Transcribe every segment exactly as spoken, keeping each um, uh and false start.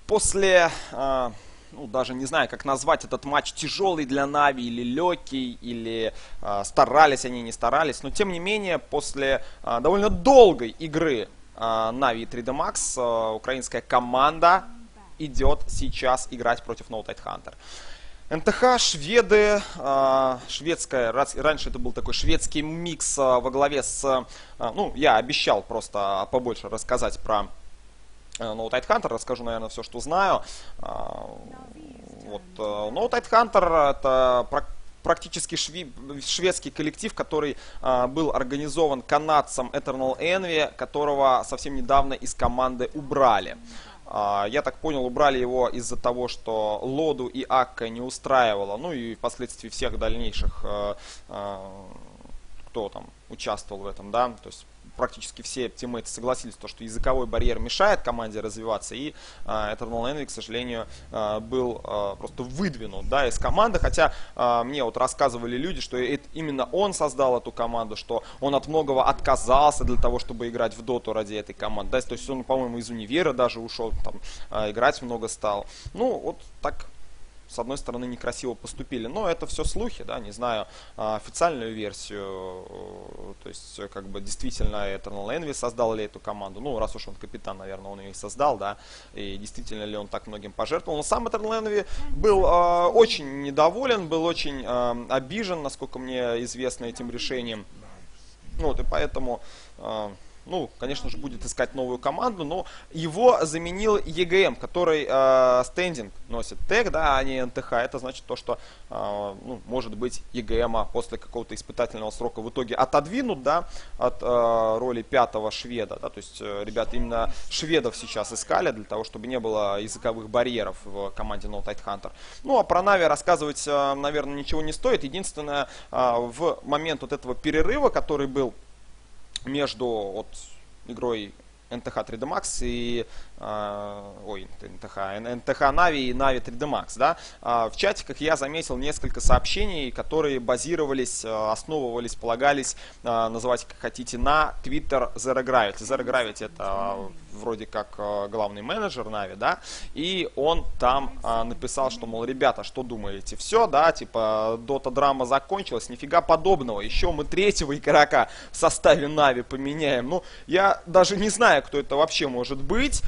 после, э, ну, даже не знаю, как назвать этот матч, тяжелый для Нави или легкий, или э, старались они, не старались, но тем не менее, после э, довольно долгой игры Нави и три дэ Max э, украинская команда идет сейчас играть против No Tidehunter. эн тэ ха, шведы, э, шведская, раньше это был такой шведский микс э, во главе с, э, ну, я обещал просто побольше рассказать про э, No Tidehunter, расскажу, наверное, все, что знаю. Э, вот, э, No Tidehunter это практически шви, шведский коллектив, который э, был организован канадцем Eternal Envy, которого совсем недавно из команды убрали. Я так понял, убрали его из-за того, что Лоду и Акка не устраивало, ну и впоследствии всех дальнейших, э, э, кто там участвовал в этом, да, то есть практически все тиммейты согласились, то, что языковой барьер мешает команде развиваться, и э, Eternal Envy, к сожалению, э, был э, просто выдвинут, да, из команды, хотя э, мне вот рассказывали люди, что это, именно он создал эту команду, что он от многого отказался для того, чтобы играть в доту ради этой команды, да, то есть он, по-моему, из универа даже ушел, там, э, играть много стал, ну, вот так. С одной стороны, некрасиво поступили, но это все слухи, да, не знаю официальную версию, то есть, как бы, действительно Eternal Envy создал ли эту команду, ну, раз уж он капитан, наверное, он ее и создал, да, и действительно ли он так многим пожертвовал, но сам Eternal Envy был э, очень недоволен, был очень э, обижен, насколько мне известно, этим решением, вот, и поэтому... Э, Ну, конечно же, будет искать новую команду, но его заменил и джи эм, который э, стендинг носит тег, да, а не эн тэ ха. Это значит то, что, э, ну, может быть, и джи эм после какого-то испытательного срока в итоге отодвинут, да, от э, роли пятого шведа. Да, то есть, э, ребята именно шведов сейчас искали для того, чтобы не было языковых барьеров в команде No Tidehunter. Ну, а про Нави рассказывать, э, наверное, ничего не стоит. Единственное, э, в момент вот этого перерыва, который был между вот, игрой эн тэ ха три дэ Max и э, ой, эн тэ ха, эн тэ ха Нави и Нави три дэ Max, да, э, в чатиках я заметил несколько сообщений, которые базировались, э, основывались, полагались, э, называйте как хотите, на Twitter Zero Gravity. Zero Gravity это э, вроде как э, главный менеджер Нави, да, и он там э, написал, что, мол, ребята, что думаете, все, да, типа, дота драма закончилась, нифига подобного, еще мы третьего игрока в составе Нави поменяем. Ну, я даже не знаю, кто это вообще может быть.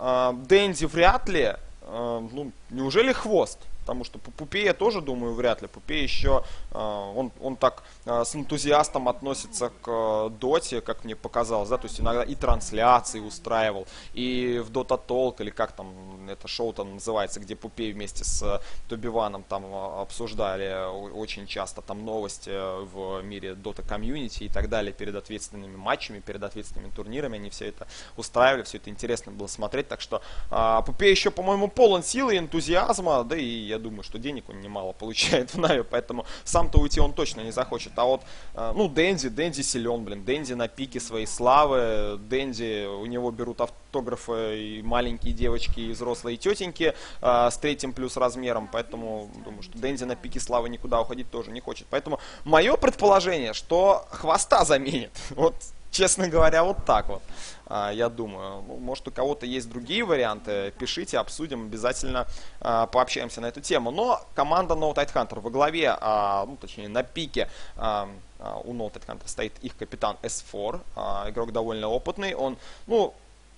Дэнди вряд ли. Ну, неужели Хвост? Потому что по Пупе я тоже думаю, вряд ли. Пупе еще, он, он так с энтузиастом относится к доте, как мне показалось, да, то есть иногда и трансляции устраивал, и в Dota Talk, или как там это шоу там называется, где Пупе вместе с Тобиваном там обсуждали очень часто там новости в мире Dota комьюнити и так далее, перед ответственными матчами, перед ответственными турнирами, они все это устраивали, все это интересно было смотреть, так что Пупе еще, по-моему, полон силы и энтузиазма, да и я думаю, что денег он немало получает в Нави, поэтому сам-то уйти он точно не захочет. А вот, ну, Дэнди, Дэнди силен, блин, Дэнди на пике своей славы, Дэнди, у него берут автографы и маленькие девочки, и взрослые тетеньки э, с третьим плюс размером, поэтому думаю, что Дэнди на пике славы никуда уходить тоже не хочет. Поэтому мое предположение, что Хвоста заменит. Вот, честно говоря, вот так вот. Я думаю, может, у кого-то есть другие варианты, пишите, обсудим, обязательно а, пообщаемся на эту тему. Но команда No Tidehunter во главе, а, ну, точнее, на пике а, у No Tidehunter стоит их капитан эс четыре, а, игрок довольно опытный. Он, ну,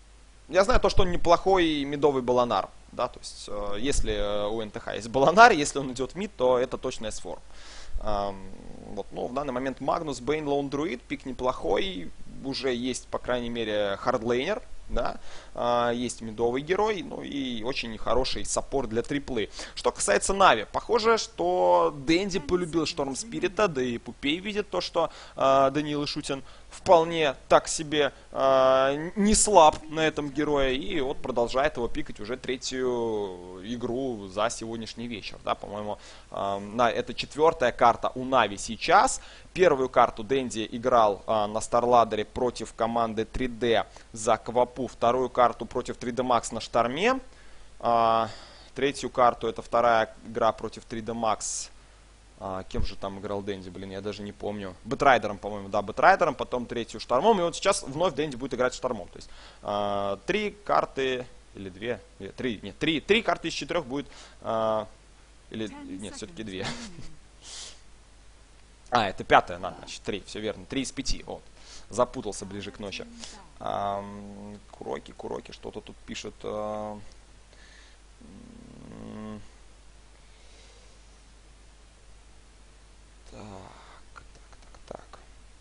я знаю то, что он неплохой мидовый баланар, да, то есть, а, если у эн тэ ха есть баланар, если он идет в мид, то это точно эс четыре. А, вот, ну, в данный момент Магнус, Бейн, Лоун Друид, пик неплохой. Уже есть, по крайней мере, хардлейнер, да, а, есть мидовый герой, ну и очень хороший саппорт для триплы. Что касается Нави, похоже, что Дэнди полюбил Шторм Спирита, да и Пупей видит то, что а, Даниил Ишутин вполне так себе э, не слаб на этом герое, и вот продолжает его пикать уже третью игру за сегодняшний вечер, да, по-моему, э, на, это четвертая карта у Нави сейчас. Первую карту Дэнди играл э, на Старладере против команды три дэ за Квапу, вторую карту против три дэ Max на Шторме, э, третью карту, это вторая игра против три дэ Max. А, кем же там играл Дэнди, блин, я даже не помню. Бэтрайдером, по-моему, да, Бэтрайдером, потом третью Штормом. И вот сейчас вновь Дэнди будет играть Штормом. То есть а, три карты Или две, или три, нет, три, три карты из четырех будет, а, или, нет, все-таки две. А, это пятая, надо, значит, три, все верно, три из пяти, вот, запутался ближе к ночи. А, Куроки, Куроки, что-то тут пишет. А, так, так, так, так.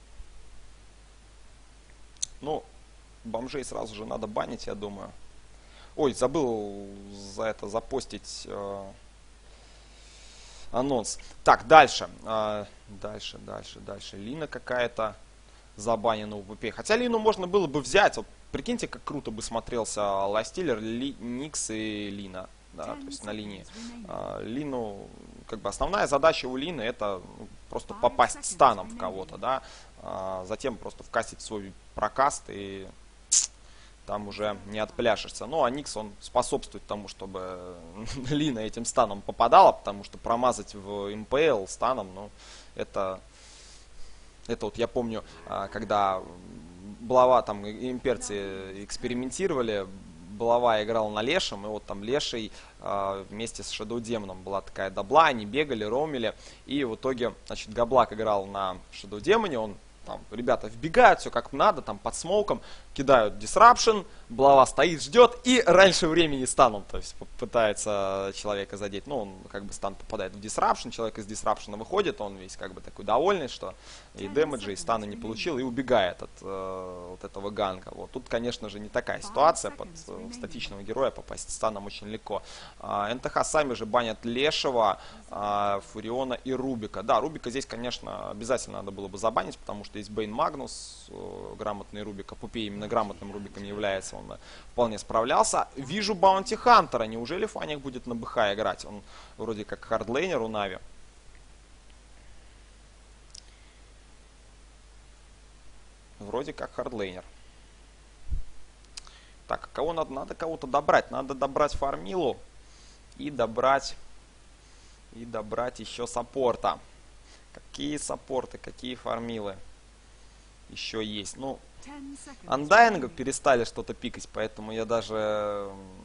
Ну, бомжей сразу же надо банить, я думаю. Ой, забыл за это запостить э, анонс. Так, дальше. Э, дальше, дальше, дальше. Лина какая-то забанена у ВП. Хотя Лину можно было бы взять. Вот, прикиньте, как круто бы смотрелся Ластиллер, Ли, Никс и Лина. Да, то есть на линии. Э, Лину, как бы основная задача у Лины это ну, просто попасть станом в кого-то, да. Э, затем просто вкастить свой прокаст и там уже не отпляшешься. Ну, а Никс, он способствует тому, чтобы Лина этим станом попадала, потому что промазать в эм пэ эл станом, ну, это, это вот я помню, когда Блава, там, имперцы экспериментировали, Блава играл на Лешем, и вот там Леший вместе с Shadow Демоном была такая дабла, они бегали, роумили, и в итоге, значит, Габлак играл на Shadow Демоне, он там, ребята вбегают, все как надо, там под смоуком, кидают disruption, Блава стоит, ждет и раньше времени станом, то есть пытается человека задеть. Ну, он как бы стан попадает в disruption, человек из disruption выходит, он весь как бы такой довольный, что и дэмэджа, и стана не получил, и убегает от э, вот этого ганга. Вот. Тут, конечно же, не такая ситуация, под э, статичного героя попасть станом очень легко. Э, эн тэ ха сами же банят Лешего, э, Фуриона и Рубика. Да, Рубика здесь, конечно, обязательно надо было бы забанить, потому что есть Бейн Магнус, э, грамотный Рубик, а Пупей именно грамотным Рубиком является, он вполне справлялся. Вижу Баунти Хантера, неужели Фаник будет на БХ играть? Он вроде как хардлейнер у Нави. Вроде как хардлейнер. Так, а кого надо? Надо кого-то добрать. Надо добрать фармилу и добрать и добрать еще саппорта. Какие саппорты, какие фармилы еще есть? Ну, Undying перестали что-то пикать, поэтому я даже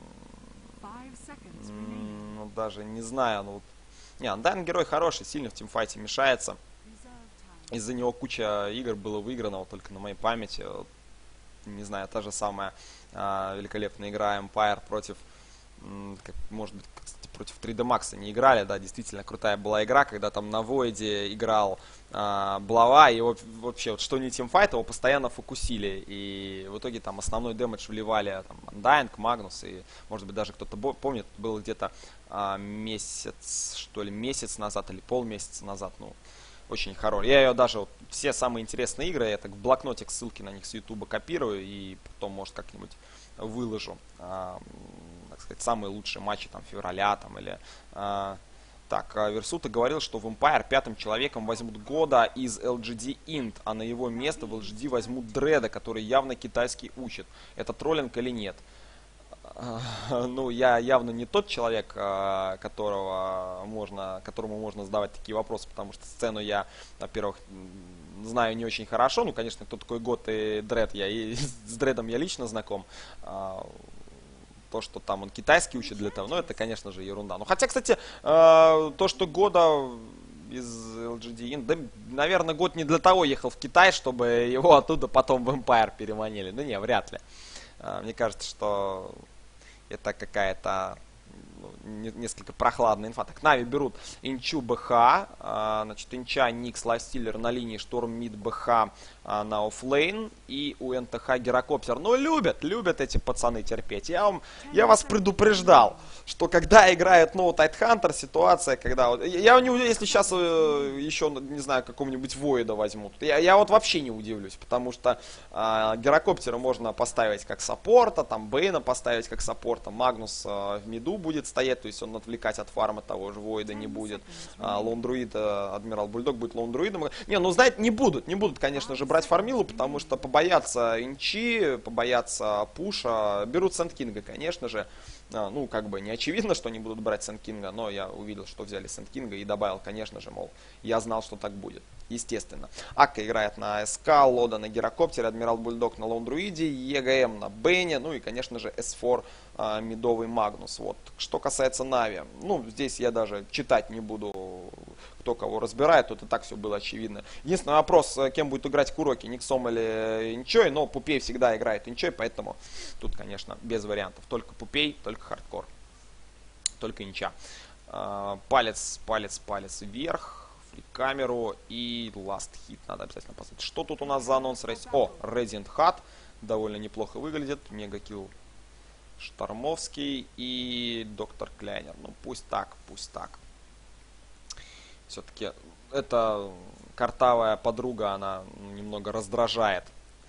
ну, даже не знаю. Ну, не, Undying герой хороший, сильно в тимфайте мешается. Из-за него куча игр было выиграно, вот только на моей памяти. Вот, не знаю, та же самая а, великолепная игра Empire против, как, может быть, кстати, против три дэ Max не играли, да, действительно крутая была игра, когда там на Void играл а, Блава, и его, вообще, вот, что не тимфайт, его постоянно фокусили, и в итоге там основной дэмэдж вливали там Undying, Магнус, и, может быть, даже кто-то помнит, было где-то а, месяц, что ли, месяц назад, или полмесяца назад, ну, очень хороший. Я ее даже, вот, все самые интересные игры, я так в блокнотик ссылки на них с ютуба копирую, и потом, может, как-нибудь выложу, а, так сказать, самые лучшие матчи там февраля, там, или... А, так, Версута говорил, что в Empire пятым человеком возьмут года из эл джи ди Int, а на его место в эл джи ди возьмут Дреда, который явно китайский учит. Это троллинг или нет? Ну, я явно не тот человек, которого можно, которому можно задавать такие вопросы, потому что сцену я, во-первых, знаю не очень хорошо. Ну, конечно, кто такой Год и Дред, я и с Дредом я лично знаком. То, что там он китайский учит для того, ну, это, конечно же, ерунда. Ну, хотя, кстати, то, что Года из эл джи ди, да, наверное, Год не для того ехал в Китай, чтобы его оттуда потом в Empire переманили. Ну, не, вряд ли. Мне кажется, что это какая-то ну, несколько прохладная инфа. Так, Нави берут Инчу БХ, а, значит, Инча, Никс, Ластиллер на линии, Шторм, Мид, БХ а, на оффлейн. И у эн тэ ха Герокоптер. Ну, любят, любят эти пацаны терпеть. Я, вам, я вас предупреждал, что когда играет No Tidehunter, ситуация, когда... Вот, я не удивлюсь, если сейчас э, еще, не знаю, какого-нибудь Воида возьмут. Я, я вот вообще не удивлюсь, потому что э, Герокоптера можно поставить как саппорта, там Бейна поставить как саппорта, Магнус э, в миду будет стоять, то есть он отвлекать от фарма того же Воида не будет. Э, Лоун-друид, э, Адмирал Бульдог будет лоун-друидом. Не, ну, знаете, не будут, не будут, конечно же, брать фармилу, потому что побоятся инчи, побоятся пуша, берут Сэнд-Кинга, конечно же. А, ну, как бы не очевидно, что они будут брать Сэнд-Кинга, но я увидел, что взяли Сэнд-Кинга и добавил, конечно же, мол, я знал, что так будет. естественно. Ака играет на СК, Лода на Гирокоптере, Адмирал Бульдог на Лондруиде, ЕГМ на Бене, ну и, конечно же, эс четыре а, Медовый Магнус. Вот. Что касается Нави, ну, здесь я даже читать не буду, кто кого разбирает, тут и так все было очевидно. Единственный вопрос, кем будет играть Куроки, Никсом или Инчой, но Пупей всегда играет Инчой, поэтому тут, конечно, без вариантов. Только Пупей, только хардкор, только Инча. А, палец, палец, палец вверх. Камеру и last hit надо обязательно поставить. Что тут у нас за анонс? О, Radiant Hat. Довольно неплохо выглядит. Мегакилл Штормовский и Доктор Кляйнер. Ну, пусть так, пусть так. Все-таки эта картавая подруга, она немного раздражает.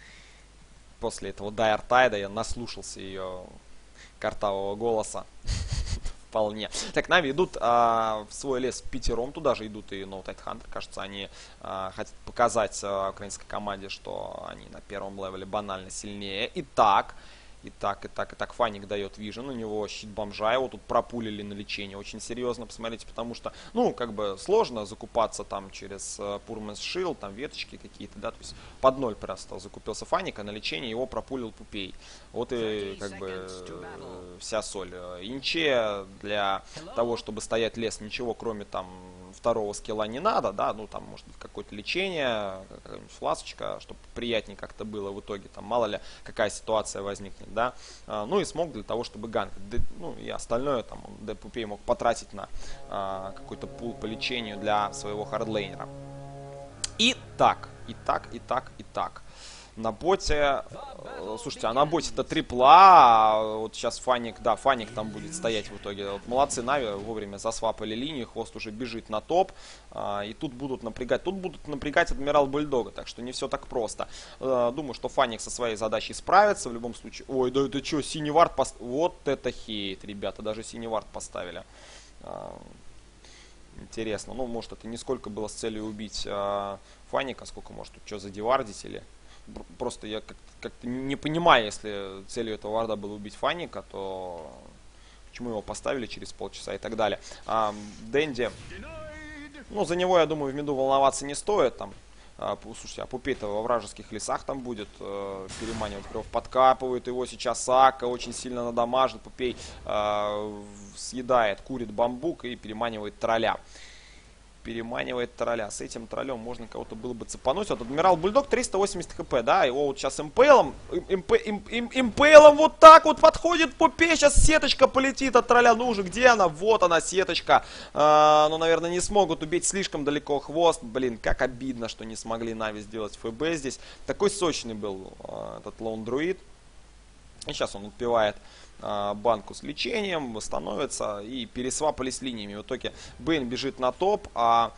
После этого Dire Tide я наслушался ее картавого голоса. Вполне. Так, Нави идут а, в свой лес пятером, туда же идут и No Tide Hunter. Кажется, они а, хотят показать а, украинской команде, что они на первом левеле банально сильнее. Итак, итак, итак, итак, Фаник дает вижен, у него щит бомжа, его тут пропулили на лечение очень серьезно, посмотрите, потому что, ну, как бы сложно закупаться там через Пурманс Шилд, там веточки какие-то, да, то есть под ноль просто закупился Фаник, а на лечение его пропулил Пупей. Вот и как бы вся соль. Инче для того, чтобы стоять лес, ничего кроме там второго скилла не надо, да, ну там может быть какое-то лечение, какая-нибудь фласочка, чтобы приятнее как-то было в итоге, там мало ли какая ситуация возникнет, да, а, ну и смог для того, чтобы ганк, ну и остальное там Пупей мог потратить на а, какой-то пул по лечению для своего хардлейнера. И так, и так, и так, и так. На боте, слушайте, а на боте это трипла, а вот сейчас Фаник, да, Фаник там будет стоять в итоге. Вот молодцы Нави, вовремя засвапали линию, Хвост уже бежит на топ, а, и тут будут напрягать, тут будут напрягать Адмирал Бульдога, так что не все так просто. А, думаю, что Фаник со своей задачей справится в любом случае. Ой, да это что, синий вард поставили? Вот это хейт, ребята, даже синий вард поставили. А, интересно, ну может это не сколько было с целью убить а, Фаника, сколько может тут что задевардить или... Просто я как-то как не понимаю, если целью этого варда было убить Фаника, то почему его поставили через полчаса и так далее. А, Дэнди, ну за него, я думаю, в миду волноваться не стоит. Там, а, слушайте, а Пупей-то во вражеских лесах там будет э, переманивать кров, подкапывает его сейчас Ака, очень сильно надамажит. Пупей э, съедает, курит бамбук и переманивает тролля. Переманивает тролля. С этим троллем можно кого-то было бы цепануть. Вот Адмирал Бульдог триста восемьдесят хп, да, его вот сейчас импейлом, импейлом вот так вот подходит Пупей, сейчас сеточка полетит от тролля. Ну уже, где она? Вот она, сеточка. А, ну, наверное, не смогут убить слишком далеко Хвост. Блин, как обидно, что не смогли Нави сделать ФБ здесь. Такой сочный был а, этот Лоун-друид. И сейчас он отпивает а, банку с лечением, восстановится и пересвапались линиями. В итоге Бэйн бежит на топ, а...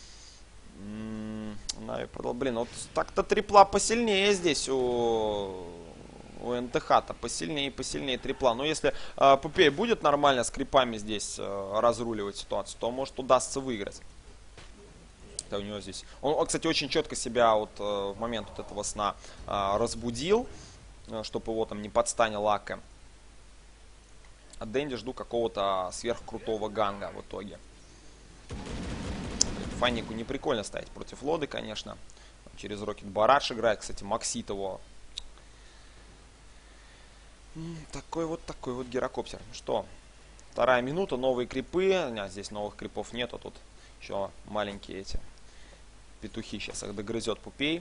Блин, вот так-то трипла посильнее здесь у, у эн тэ ха-то. Посильнее и посильнее трипла. Но если а, Пупей будет нормально с крипами здесь а, разруливать ситуацию, то может удастся выиграть. Это у него здесь... Он, кстати, очень четко себя вот а, в момент вот этого сна а, разбудил, чтобы его там не подстанил Ака. От Дэнди жду какого-то сверхкрутого ганга в итоге. Фанику не прикольно стоять против Лоды, конечно. Через Рокет Барадж играет. Кстати, Максит его. Такой вот, такой вот гирокоптер. Что? Вторая минута, новые крипы. А, здесь новых крипов нету. Тут еще маленькие эти петухи. Сейчас их догрызет Пупей.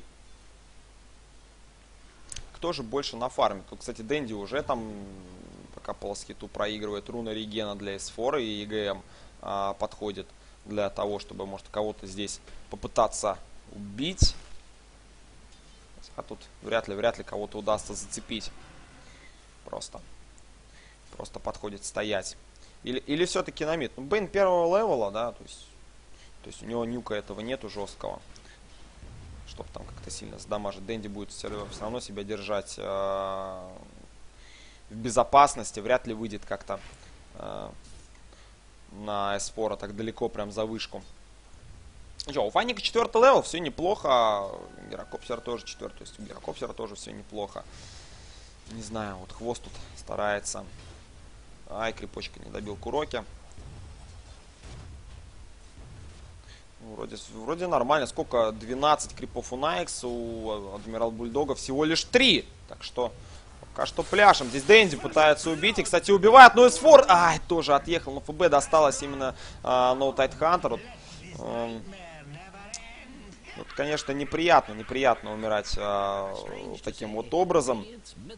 Кто же больше на фарме? Тут, кстати, Дэнди уже там... Пока полосхиту проигрывает, руна регена для эс четыре и ЕГМ а, подходит для того, чтобы, может, кого-то здесь попытаться убить. А тут вряд ли, вряд ли кого-то удастся зацепить. Просто. Просто подходит стоять. Или, или все-таки на мид. Ну, Бэйн первого левела, да, то есть, то есть у него нюка этого нету жесткого. Чтобы там как-то сильно задамажить. Дэнди будет все равно себя держать... А, в безопасности, вряд ли выйдет как-то э, на эс четыре так далеко, прям за вышку. Что, у Фаника четвертый левел, все неплохо. Гирокоптера тоже четвертый, то есть у Гирокоптера тоже все неплохо. Не знаю, вот Хвост тут старается. Ай, крипочка не добил Куроки. Вроде, вроде нормально. Сколько? двенадцать крипов у Найкс, у Адмирал Бульдога всего лишь три. Так что пока что пляшем. Здесь Дэнди пытается убить. И, кстати, убивает. Но эсфор... Ай, тоже отъехал. Но ФБ досталось именно No Tide Hunter. Вот, эм, вот, конечно, неприятно. Неприятно умирать э, таким вот образом.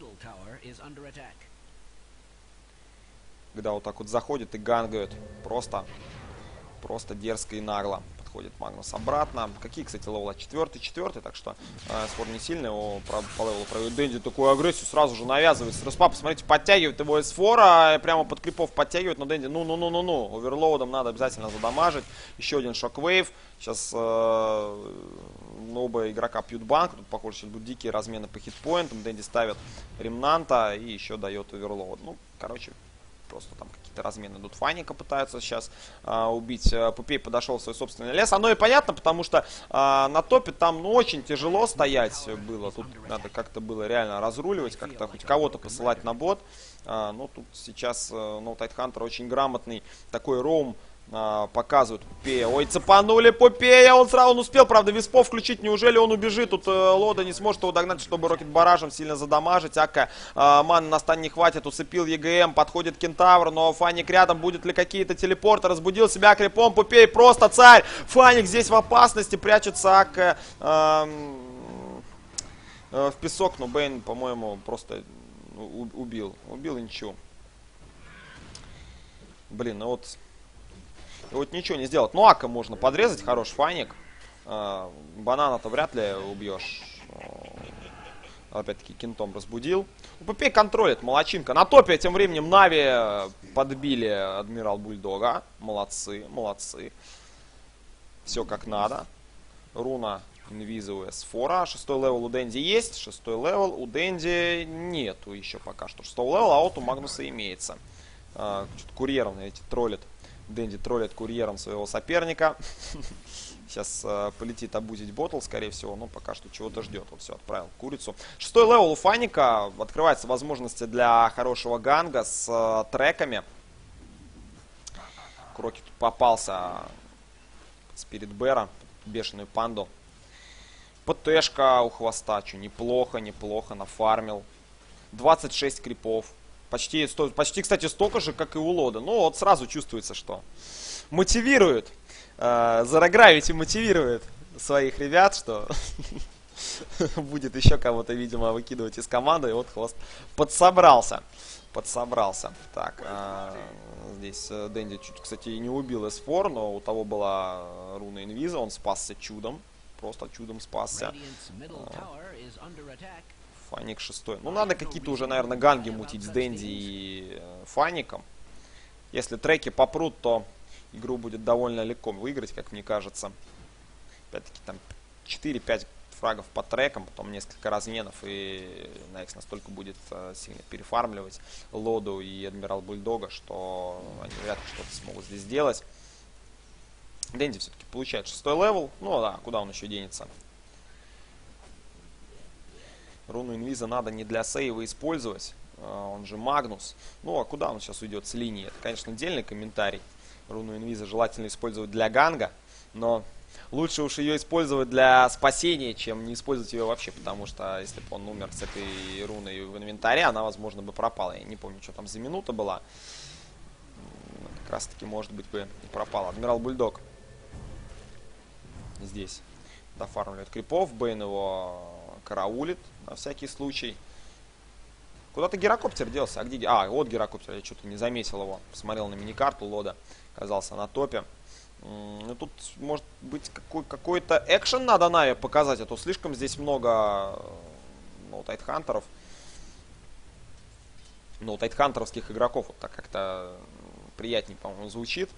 Когда вот так вот заходит и гангают. Просто, просто дерзко и нагло. Подходит Магнус обратно. Какие, кстати, левела? Четвертый, четвертый. Так что э, спор не сильный. Его по, по левелу проводит Дэнди. Такую агрессию сразу же навязывает. Распап, посмотрите, подтягивает его из фора. Прямо под крипов подтягивает. Но Дэнди, ну-ну-ну-ну-ну. Оверлоудом надо обязательно задамажить. Еще один шоквейв. Сейчас э, оба игрока пьют банк. Тут, похоже, сейчас будут дикие размены по хитпоинтам. Дэнди ставит ремнанта и еще дает оверлоуд. Ну, короче, просто там какие-то размены идут. Фаника пытаются сейчас а, убить. Пупей подошел в свой собственный лес. Оно и понятно, потому что а, на топе там ну, очень тяжело стоять было. Тут надо как-то было реально разруливать, как-то хоть кого-то посылать на бот. А, но тут сейчас а, No Tide Hunter очень грамотный такой роум а, показывают Пупея. Ой, цепанули Пупея. Он сразу он успел, правда, виспо включить. Неужели он убежит? Тут э, Лода не сможет его догнать, чтобы Рокет баражем сильно задамажить. Ака э, маны на стан не хватит. Усыпил ЕГМ. Подходит Кентавр. Но Фаник рядом. Будет ли какие-то телепорты? Разбудил себя крипом. Пупей просто царь. Фаник здесь в опасности. Прячется Ака э, э, в песок. Но Бейн, по-моему, просто убил. Убил и ничего. Блин, ну вот... И вот ничего не сделать. Ну, Ака можно подрезать, хороший фаник. Э, банана-то вряд ли убьешь. Опять-таки кентом разбудил. Пупей контролит, молодчинка. На топе тем временем Нави подбили Адмирал Бульдога. Молодцы, молодцы. Все как надо. Руна инвизовая с фора. Шестой левел у Дэнди есть. Шестой левел у Дэнди нету еще пока что. Шестой левел, а вот у Магнуса имеется. Э, Что-то курьером эти троллит. Дэнди троллит курьером своего соперника. Сейчас э, полетит обузить ботл, скорее всего. Но пока что чего-то ждет. Вот все, отправил курицу. Шестой левел у Фаника. Открываются возможности для хорошего ганга с э, треками. Кроки тут попался. Спирит Бэра. Бешеную панду. ПТшка у хвоста. Че, неплохо, неплохо. Нафармил. двадцать шесть крипов. Почти, почти, кстати, столько же, как и у Лода. Ну, вот сразу чувствуется, что мотивирует. Э, Zero Gravity мотивирует своих ребят, что будет еще кого-то, видимо, выкидывать из команды. И вот хвост подсобрался. Подсобрался. Так, э, здесь Дэнди чуть, кстати, и не убил эс фор, но у того была руна инвиза. Он спасся чудом. Просто чудом спасся. Фаник шестой. Ну, надо какие-то уже, наверное, ганги мутить с Дэнди и э, Фаником. Если треки попрут, то игру будет довольно легко выиграть, как мне кажется. Опять-таки, там четыре-пять фрагов по трекам, потом несколько разменов, и Найкс настолько будет э, сильно перефармливать Лоду и Адмирал Бульдога, что они вряд ли что-то смогут здесь сделать. Дэнди все-таки получает шестой левел. Ну, да, куда он еще денется? Руну инвиза надо не для сейва использовать. Он же Магнус. Ну, а куда он сейчас уйдет с линии? Это, конечно, отдельный комментарий. Руну инвиза желательно использовать для ганга. Но лучше уж ее использовать для спасения, чем не использовать ее вообще. Потому что если бы он умер с этой руной в инвентаре, она, возможно, бы пропала. Я не помню, что там за минута была. Как раз таки, может быть, бы и пропала. Адмирал Бульдог здесь дофармливает крипов. Бейн его караулит на всякий случай. Куда-то гирокоптер делся. А где? А, вот гирокоптер. Я что-то не заметил его. Посмотрел на миникарту. Лода оказался на топе. Ну, тут, может быть, какой- какой-то экшен надо Нави показать. А то слишком здесь много No Tide Hunter'ов. No Tide Hunter'овских игроков. Вот так как-то приятнее, по-моему, звучит.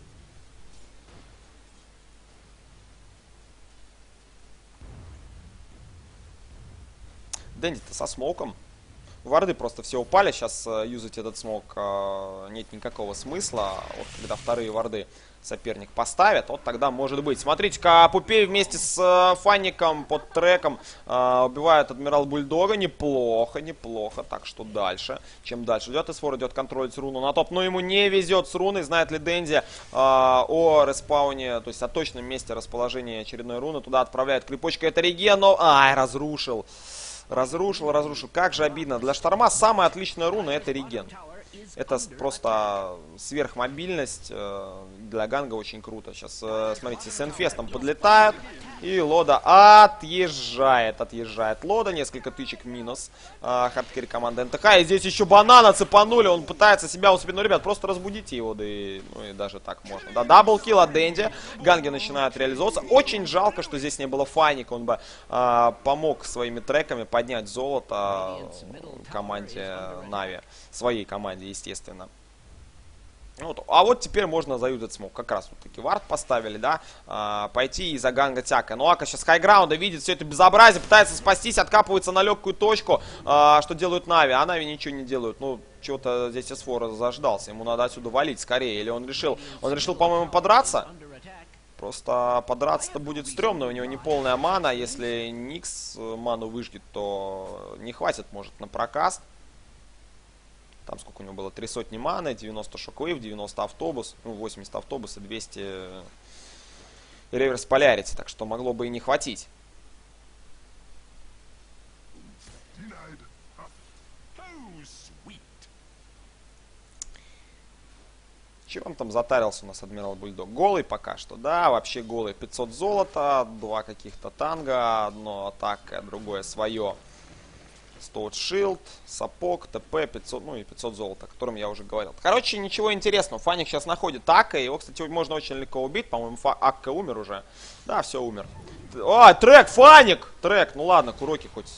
Дэнди-то со смоком. Варды просто все упали. Сейчас э, юзать этот смог э, нет никакого смысла. Вот когда вторые варды соперник поставит, вот тогда может быть. Смотрите-ка, Пупей вместе с э, Фанником под треком э, убивает Адмирал Бульдога. Неплохо, неплохо. Так, что дальше? Чем дальше идет Эсфор, идет контролить руну на топ. Но ему не везет с руной. Знает ли Дэнди э, о респауне, то есть о точном месте расположения очередной руны. Туда отправляет крипочка. Это реген, но... Ай, разрушил. Разрушил, разрушил. Как же обидно. Для Шторма самая отличная руна — это реген. Это просто сверхмобильность. Для ганга очень круто. Сейчас, смотрите, с Энфестом подлетает. И Лода отъезжает. Отъезжает Лода. Несколько тычек минус. Хардкерри команда эн тэ ха. И здесь еще банана цепанули. Он пытается себя успеть. Ну, ребят, просто разбудите его. Да и, ну, и даже так можно. Да, даблкил от Дэнди. Ганги начинают реализовываться. Очень жалко, что здесь не было Фанника. Он бы а, помог своими треками поднять золото команде Нави. Своей команде, естественно. Вот. А вот теперь можно заюзать смог. Как раз вот таки вард поставили, да. А, пойти из-за ганга тяка. Ну, Ака сейчас хайграунда видит все это безобразие. Пытается спастись, откапывается на легкую точку. А, что делают Нави? А Нави ничего не делают. Ну, чего-то здесь Эсфор заждался. Ему надо отсюда валить скорее. Или он решил, он решил, по-моему, подраться. Просто подраться-то будет стрёмно. У него не полная мана. Если Никс ману выжгет, то не хватит, может, на прокаст. Там сколько у него было? Три сотни маны, девяносто шоквейв, девяносто автобус, ну, восемьдесят автобус и двести реверс полярити. Так что могло бы и не хватить. Чего он там затарился у нас, Адмирал Бульдог? Голый пока что, да, вообще голый. пятьсот золота, два каких-то танга, одно атака, другое свое. Стоут Шилд, сапог, ТП, пятьсот, ну и пятьсот золота, о котором я уже говорил. Короче, ничего интересного. Фанник сейчас находит Ака, его, кстати, можно очень легко убить. По-моему, Акка умер уже. Да, все, умер. А, трек, Фанник! Трек, ну ладно, Куроки хоть...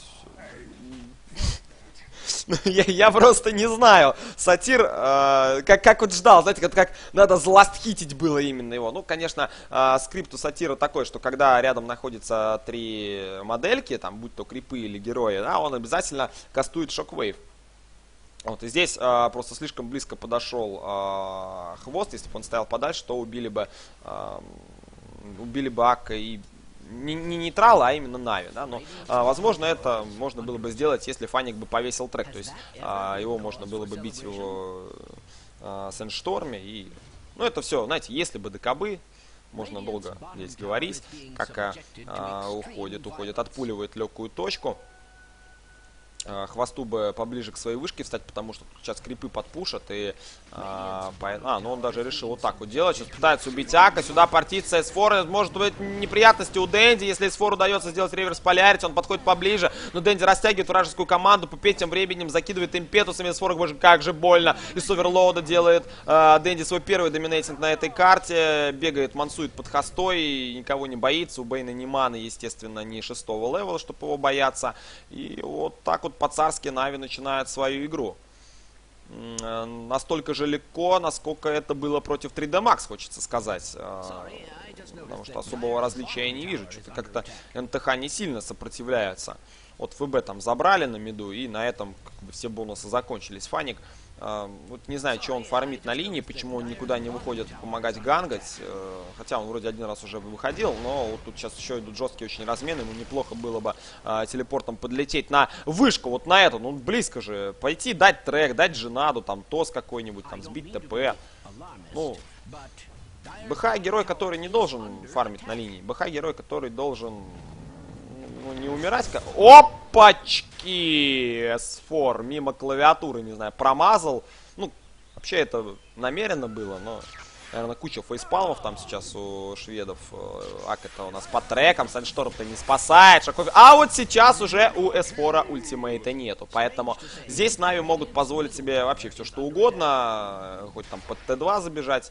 я, я просто не знаю. Сатир, э, как, как вот ждал, знаете, как, как надо зластхитить было именно его. Ну, конечно, э, скрипт у Сатира такой, что когда рядом находятся три модельки, там, будь то крипы или герои, да, он обязательно кастует шоквейв. Вот, и здесь э, просто слишком близко подошел э, хвост. Если бы он стоял подальше, то убили бы, э, убили бы Акка и... Не, не нейтрала, а именно Нави, да, но, а, возможно, это можно было бы сделать, если Фанник бы повесил трек, то есть а, его можно было бы бить в а, Сэндшторме, и, ну, это все, знаете, если бы докобы, можно долго здесь говорить, как а, а, уходит, уходит, отпуливает легкую точку. Хвосту бы поближе к своей вышке встать, потому что сейчас крипы подпушат. И, а, по... а, ну он даже решил вот так вот делать. Сейчас пытается убить Ака. Сюда партиться Эсфор. Может быть неприятности у Дэнди. Если Эсфору удается сделать реверс полярити, он подходит поближе. Но Дэнди растягивает вражескую команду. Пупей тем временем закидывает импетусами. Эсфор, боже, как же больно. Из оверлоуда делает а, Дэнди свой первый доминейтинг на этой карте. Бегает, мансует под хостой. Никого не боится. У Бейна ни маны, естественно, ни шестого левела, чтобы его бояться. И вот так вот по-царски Нави начинает свою игру. Настолько же легко, насколько это было против три дэ Max, хочется сказать. Потому что особого различия я не вижу. Что-то как-то эн тэ ха не сильно сопротивляется. Вот эф бэ там забрали на миду, и на этом как бы все бонусы закончились. Фанник, э, вот не знаю, что он фармит на линии, почему он никуда не выходит помогать гангать. Э, хотя он вроде один раз уже выходил, но вот тут сейчас еще идут жесткие очень размены. Ему неплохо было бы э, телепортом подлететь на вышку, вот на эту. Ну, близко же. Пойти, дать трек, дать женаду, там, тос какой-нибудь, там, сбить ТП. Ну, БХ герой, который не должен фармить на линии. БХ герой, который должен... Ну, не умирать. Опачки! Эсфор мимо клавиатуры, не знаю, промазал. Ну, вообще это намеренно было, но, наверное, куча фейспалмов там сейчас у шведов. Ак это у нас по трекам, Сэндшторм-то не спасает. Шаков... А вот сейчас уже у Эсфора ультимейта нету. Поэтому здесь Нави могут позволить себе вообще все что угодно. Хоть там под тэ два забежать.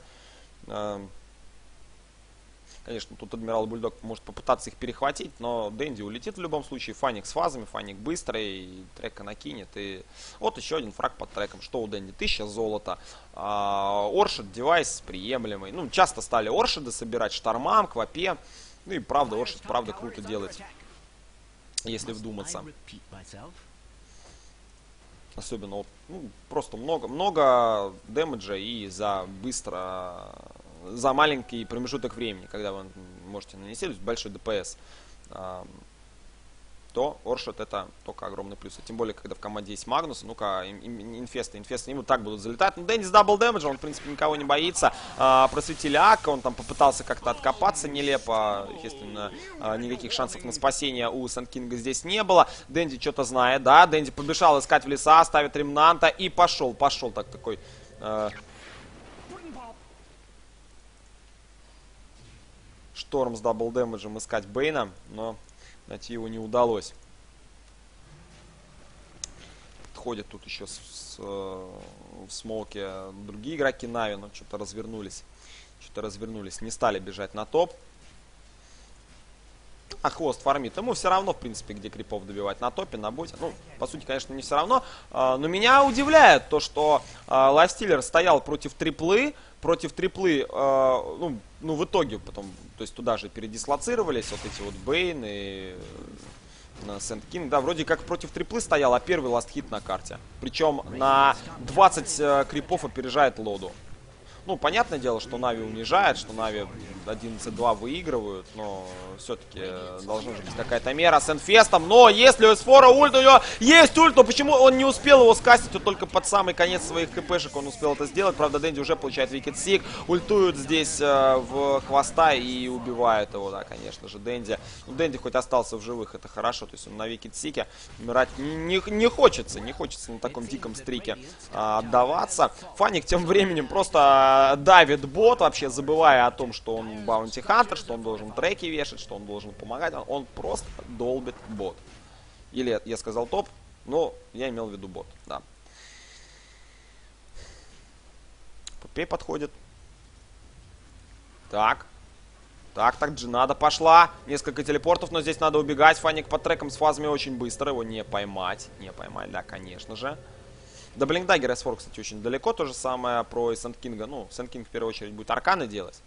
Конечно, тут Адмирал Бульдог может попытаться их перехватить, но Дэнди улетит в любом случае. Фанник с фазами, Фанник быстрый, трека накинет. И вот еще один фраг под треком. Что у Дэнди? Тысяча золота. А, Оршид, девайс приемлемый. Ну, часто стали Оршиды собирать, Штормам, Квапе. Ну и правда, Оршид правда круто делать, если вдуматься. Особенно, ну, просто много, много дэмэджа и за быстро, за маленький промежуток времени, когда вы можете нанести большой ДПС, то Оршет это только огромный плюс. А тем более, когда в команде есть Магнус, ну-ка, инфесты, инфесты ему так будут залетать. Ну, Дэнди с дабл дэмэджа, он, в принципе, никого не боится. А, просветили Ака, он там попытался как-то откопаться нелепо. Естественно, а, никаких шансов на спасение у Сэндкинга здесь не было. Дэнди что-то знает, да, Дэнди побежал искать в леса, ставит ремнанта и пошел, пошел так такой... А... Шторм с дабл дэмэджем искать Бейна, но... найти его не удалось. Подходят тут еще с, с, в смоуке другие игроки Нави, но что-то развернулись. Что-то развернулись. Не стали бежать на топ. А хвост фармит. Ему все равно, в принципе, где крипов добивать. На топе, на боте. Ну, по сути, конечно, не все равно. Но меня удивляет то, что Лайфстиллер стоял против триплы. Против триплы, ну, ну, в итоге потом, то есть туда же передислоцировались вот эти вот Бейн и Сэндкинг. Да, вроде как против триплы стоял, а первый ласт-хит на карте. Причем на двадцать крипов опережает Лоду. Ну, понятное дело, что Нави унижает, что Нави одиннадцать два выигрывают, но все-таки должна же быть какая-то мера с Энфестом. Но если у Эсфора ульт, у него есть ульт, то почему он не успел его скастить? Вот только под самый конец своих хпшек он успел это сделать. Правда, Дэнди уже получает Викед Сик, ультуют здесь э, в хвоста и убивают его, да, конечно же, Дэнди. Ну, Дэнди хоть остался в живых, это хорошо, то есть он на Викед Сике умирать не, не хочется, не хочется на таком диком стрике э, отдаваться. Фаник тем временем просто давит бот, вообще забывая о том, что он баунти хантер, что он должен треки вешать, что он должен помогать. Он просто долбит бот. Или я сказал топ, но я имел в виду бот, да. Попей подходит. Так. Так, так, Джинада пошла. Несколько телепортов, но здесь надо убегать. Фаник по трекам с фазами очень быстро. Его не поймать. Не поймать, да, конечно же. До Блинкдаггера Эсфор, кстати, очень далеко. То же самое про Сэндкинга. Ну, Сэндкинг в первую очередь будет арканы делать.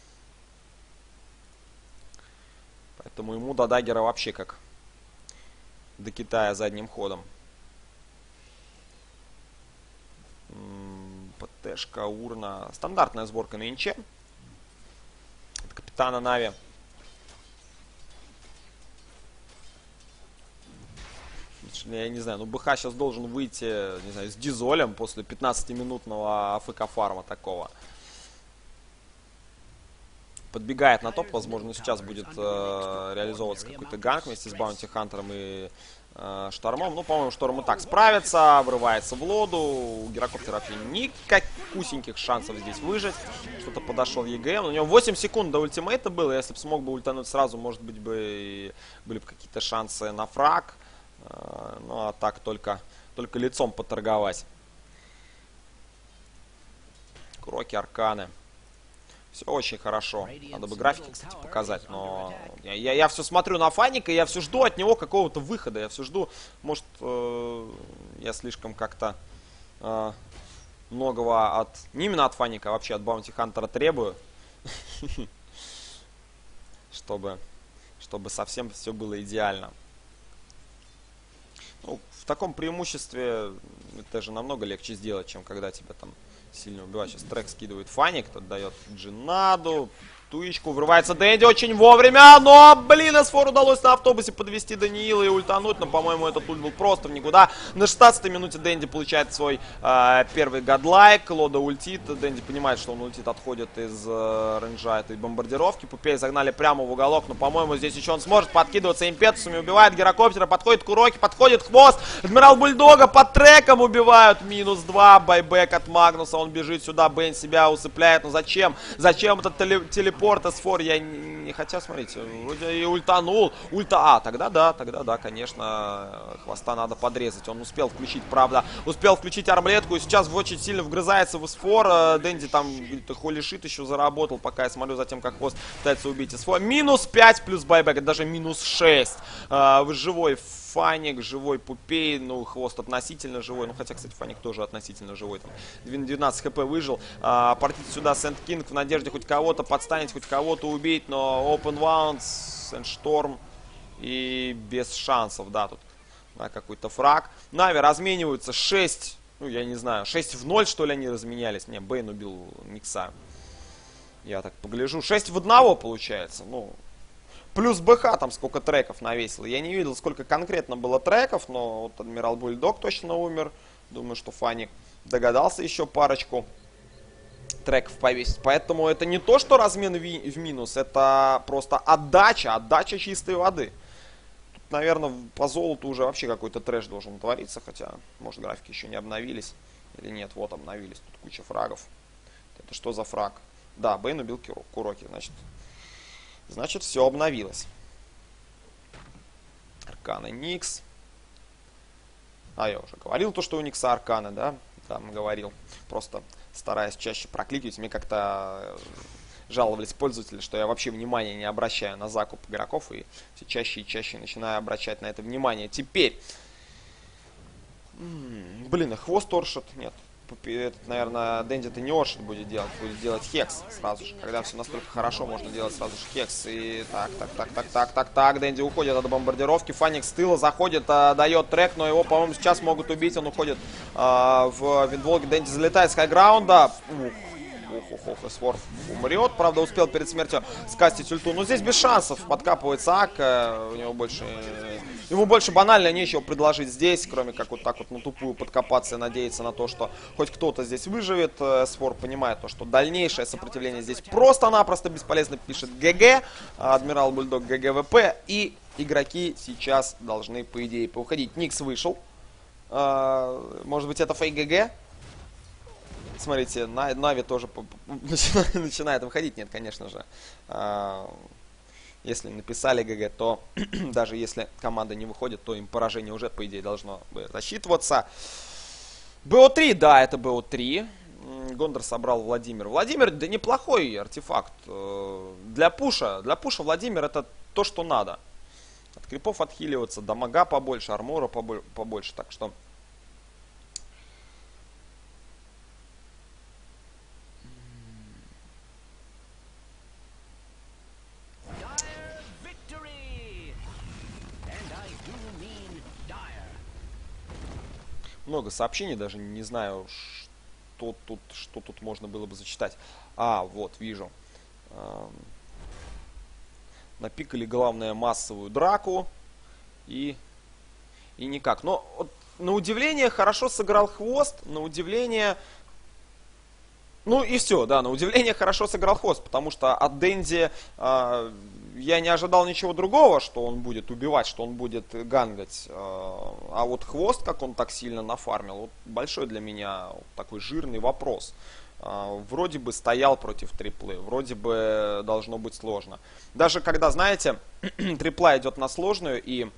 Поэтому ему до Даггера вообще как до Китая задним ходом. ПТшка, урна. Стандартная сборка на инче. От капитана Нави. Я не знаю, ну БХ сейчас должен выйти, не знаю, с дизолем после пятнадцатиминутного АФК фарма такого. Подбегает на топ, возможно, сейчас будет э, реализовываться какой-то ганг вместе с Баунти Хантером и э, Штормом. Ну, по-моему, Шторм и так справится, врывается в лоду. У Гирокоптера вообще никакусеньких шансов здесь выжить. Что-то подошел ЕГМ. У него восемь секунд до ультимейта было. Если бы смог бы ультануть сразу, может быть, бы были бы какие-то шансы на фраг. Ну, а так только, только лицом поторговать. Кроки, арканы. Все очень хорошо. Надо бы графики, кстати, показать. Но я, я, я все смотрю на Фаника, и я все жду от него какого-то выхода. Я все жду. Может, э, я слишком как-то э, многого от... Не именно от Фаника, а вообще от Баунти Хантера требую. Чтобы, чтобы совсем все было идеально. Ну, в таком преимуществе это же намного легче сделать, чем когда тебя там сильно убивают. Сейчас трек скидывает Фаник, тот дает Джинаду, туечку, врывается Дэнди очень вовремя, но, блин, Эсфор удалось на автобусе подвести Даниила и ультануть, но, по-моему, этот ульт был просто в никуда. На шестнадцатой минуте Дэнди получает свой э, первый гадлайк, Лода ультит, Дэнди понимает, что он ультит, отходит из э, рейнджа этой бомбардировки, Пупей загнали прямо в уголок, но, по-моему, здесь еще он сможет подкидываться импетусами, убивает Гирокоптера, подходит Куроки, подходит Хвост, Адмирал Бульдога под треком убивают, минус два, байбек от Магнуса, он бежит сюда, Бейн себя усыпляет, но зачем? Зачем этот телепорт? Порт Эсфор, я не, не хотел, смотрите, вроде и ультанул. Ульта, а, тогда да, тогда да, конечно, Хвоста надо подрезать. Он успел включить, правда, успел включить армлетку, и сейчас очень сильно вгрызается в Эсфор. Дэнди там холишит еще заработал, пока я смотрю за тем, как Хвост пытается убить Эсфор. Минус пять плюс байбек, это даже минус шесть. А, живой Фаник, живой Пупей, ну, Хвост относительно живой, ну, хотя, кстати, Фаник тоже относительно живой, там, двенадцать хп выжил, а, портит сюда Сэндкинг в надежде хоть кого-то подстанет, хоть кого-то убить, но Open Wounds, Сэндшторм и без шансов, да, тут на какой-то фраг. Нави размениваются шесть, ну я не знаю, шесть в ноль что ли они разменялись. Не, Бейн убил Никса. Я так погляжу. шесть в один получается. Ну, плюс БХ там сколько треков навесил. Я не видел, сколько конкретно было треков, но вот Адмирал Бульдог точно умер. Думаю, что Фаник догадался еще парочку треков повесить. Поэтому это не то, что размен в минус, это просто отдача, отдача чистой воды. Тут, наверное, по золоту уже вообще какой-то трэш должен твориться, хотя, может, графики еще не обновились. Или нет, вот обновились, тут куча фрагов. Это что за фраг? Да, Бейн убил Куроки, значит, значит все обновилось. Арканы Никс. А, я уже говорил то, что у Никса арканы, да? Да, говорил. Просто стараюсь чаще прокликивать. Мне как-то жаловались пользователи, что я вообще внимания не обращаю на закуп игроков. И все чаще и чаще начинаю обращать на это внимание. Теперь. М-м, блин, и хвост оршит. Нет. Этот, наверное, Дэнди-то не оршит будет делать. Будет делать хекс сразу же. Когда все настолько хорошо, можно делать сразу же хекс. И так, так, так, так, так, так, так. Дэнди уходит от бомбардировки. Фаник с тыла заходит, а, дает трек. Но его, по-моему, сейчас могут убить. Он уходит а, в Виндволге. Дэнди залетает с хайграунда. Ух. Ох, ох, ох, Сворф умрет. Правда, успел перед смертью скастить ульту. Но здесь без шансов. Подкапывается Ак. У него больше... Ему больше банально нечего предложить здесь, кроме как вот так вот на тупую подкопаться и надеяться на то, что хоть кто-то здесь выживет. Сворф понимает то, что дальнейшее сопротивление здесь просто-напросто бесполезно. Пишет ГГ. Адмирал Бульдог ГГВП. И игроки сейчас должны, по идее, поуходить. Никс вышел. Может быть, это фейк ГГ? Смотрите, Нави тоже начинает выходить. Нет, конечно же. Если написали ГГ, то даже если команда не выходит, то им поражение уже, по идее, должно засчитываться. БО3, да, это БО3. Гондор собрал Владимир. Владимир, да неплохой артефакт. Для пуша, для пуша Владимир это то, что надо. От крипов отхиливаться, дамага побольше, армора побольше. Так что... Много сообщений, даже не знаю, что тут, что тут можно было бы зачитать. А, вот, вижу. Эм, напикали, главное, массовую драку. И, и никак. Но вот, на удивление хорошо сыграл хвост. На удивление... Ну и все, да, на удивление хорошо сыграл хвост. Потому что от Дэнди... Э, я не ожидал ничего другого, что он будет убивать, что он будет гангать. А вот хвост, как он так сильно нафармил, вот большой для меня такой жирный вопрос. Вроде бы стоял против триплы, вроде бы должно быть сложно. Даже когда, знаете, трипла идет на сложную и...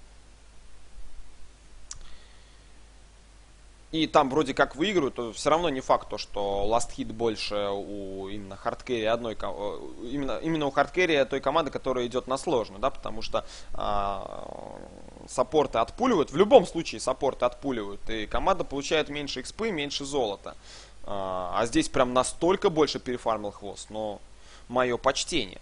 И там вроде как выигрывают, то все равно не факт, то, что last hit больше у именно хардкерри одной, именно, именно у хардкерри той команды, которая идет на сложную, да, потому что а, саппорты отпуливают, в любом случае саппорты отпуливают, и команда получает меньше экспы, меньше золота. А, а здесь прям настолько больше перефармил хвост, но мое почтение.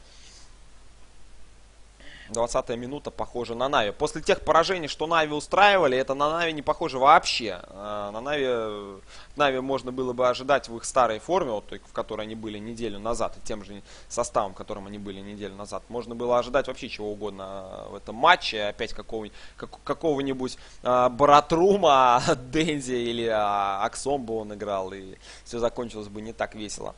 двадцатая минута похожа на Нави. После тех поражений, что Нави устраивали, это на Нави не похоже вообще. На Нави, Нави можно было бы ожидать в их старой форме, вот той, в которой они были неделю назад, и тем же составом, в котором они были неделю назад. Можно было ожидать вообще чего угодно в этом матче. Опять какого-нибудь, какого-нибудь а, Баратрума от Дэнди или а, Аксомбо он играл, и все закончилось бы не так весело.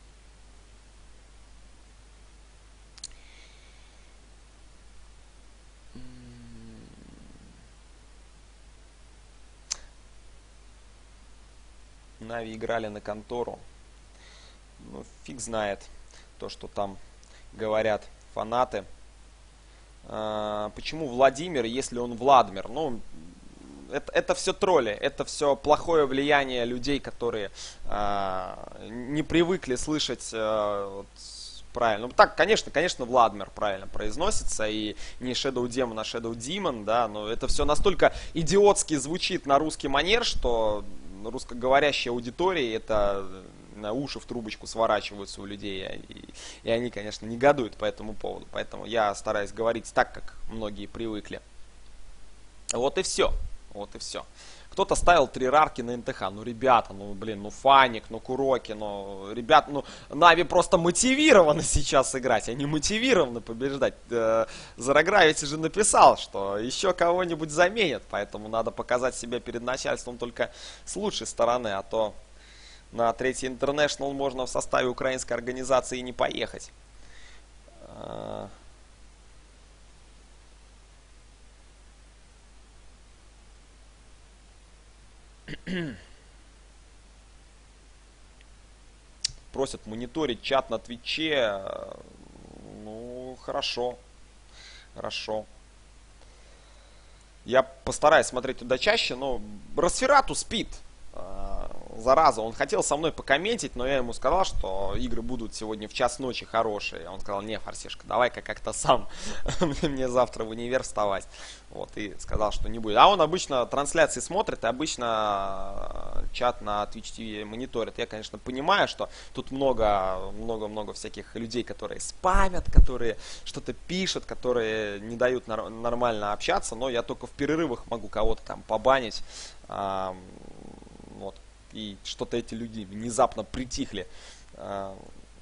Нави играли на контору. Ну, фиг знает то, что там говорят фанаты. А, почему Владимир, если он Владмир? Ну, это, это все тролли. Это все плохое влияние людей, которые а, не привыкли слышать а, вот, правильно. Ну, так, конечно, конечно, Владмир правильно произносится. И не Shadow Demon, а Shadow Demon, да. Но это все настолько идиотски звучит на русский манер, что... русскоговорящей аудитории это на уши в трубочку сворачиваются у людей, и, и они, конечно, негодуют по этому поводу. Поэтому я стараюсь говорить так, как многие привыкли. Вот и все. Вот и все. Кто-то ставил три рарки на эн тэ ха. Ну, ребята, ну, блин, ну, Фаник, ну, Куроки, ну, ребят, ну, Нави просто мотивированы сейчас играть. Они мотивированы побеждать. Зарагравити же написал, что еще кого-нибудь заменят. Поэтому надо показать себя перед начальством только с лучшей стороны. А то на третий интернешнл можно в составе украинской организации не поехать. Просят мониторить чат на Твиче. Ну, хорошо. Хорошо. Я постараюсь смотреть туда чаще, но Росферату спит. Зараза, он хотел со мной покомментить, но я ему сказал, что игры будут сегодня в час ночи хорошие. Он сказал: не, Фарсишка, давай-ка как-то сам, мне завтра в универ вставать. Вот, и сказал, что не будет. А он обычно трансляции смотрит, и обычно чат на Twitch ти ви мониторит. Я, конечно, понимаю, что тут много-много-много всяких людей, которые спамят, которые что-то пишут, которые не дают нормально общаться, но я только в перерывах могу кого-то там побанить. Вот. И что-то эти люди внезапно притихли. Ну,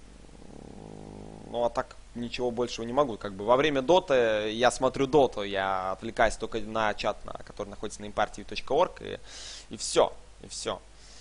а так ничего большего не могу. Как бы во время доты я смотрю доту, я отвлекаюсь только на чат, на, который находится на импартиви точка орг, и, и все. И все.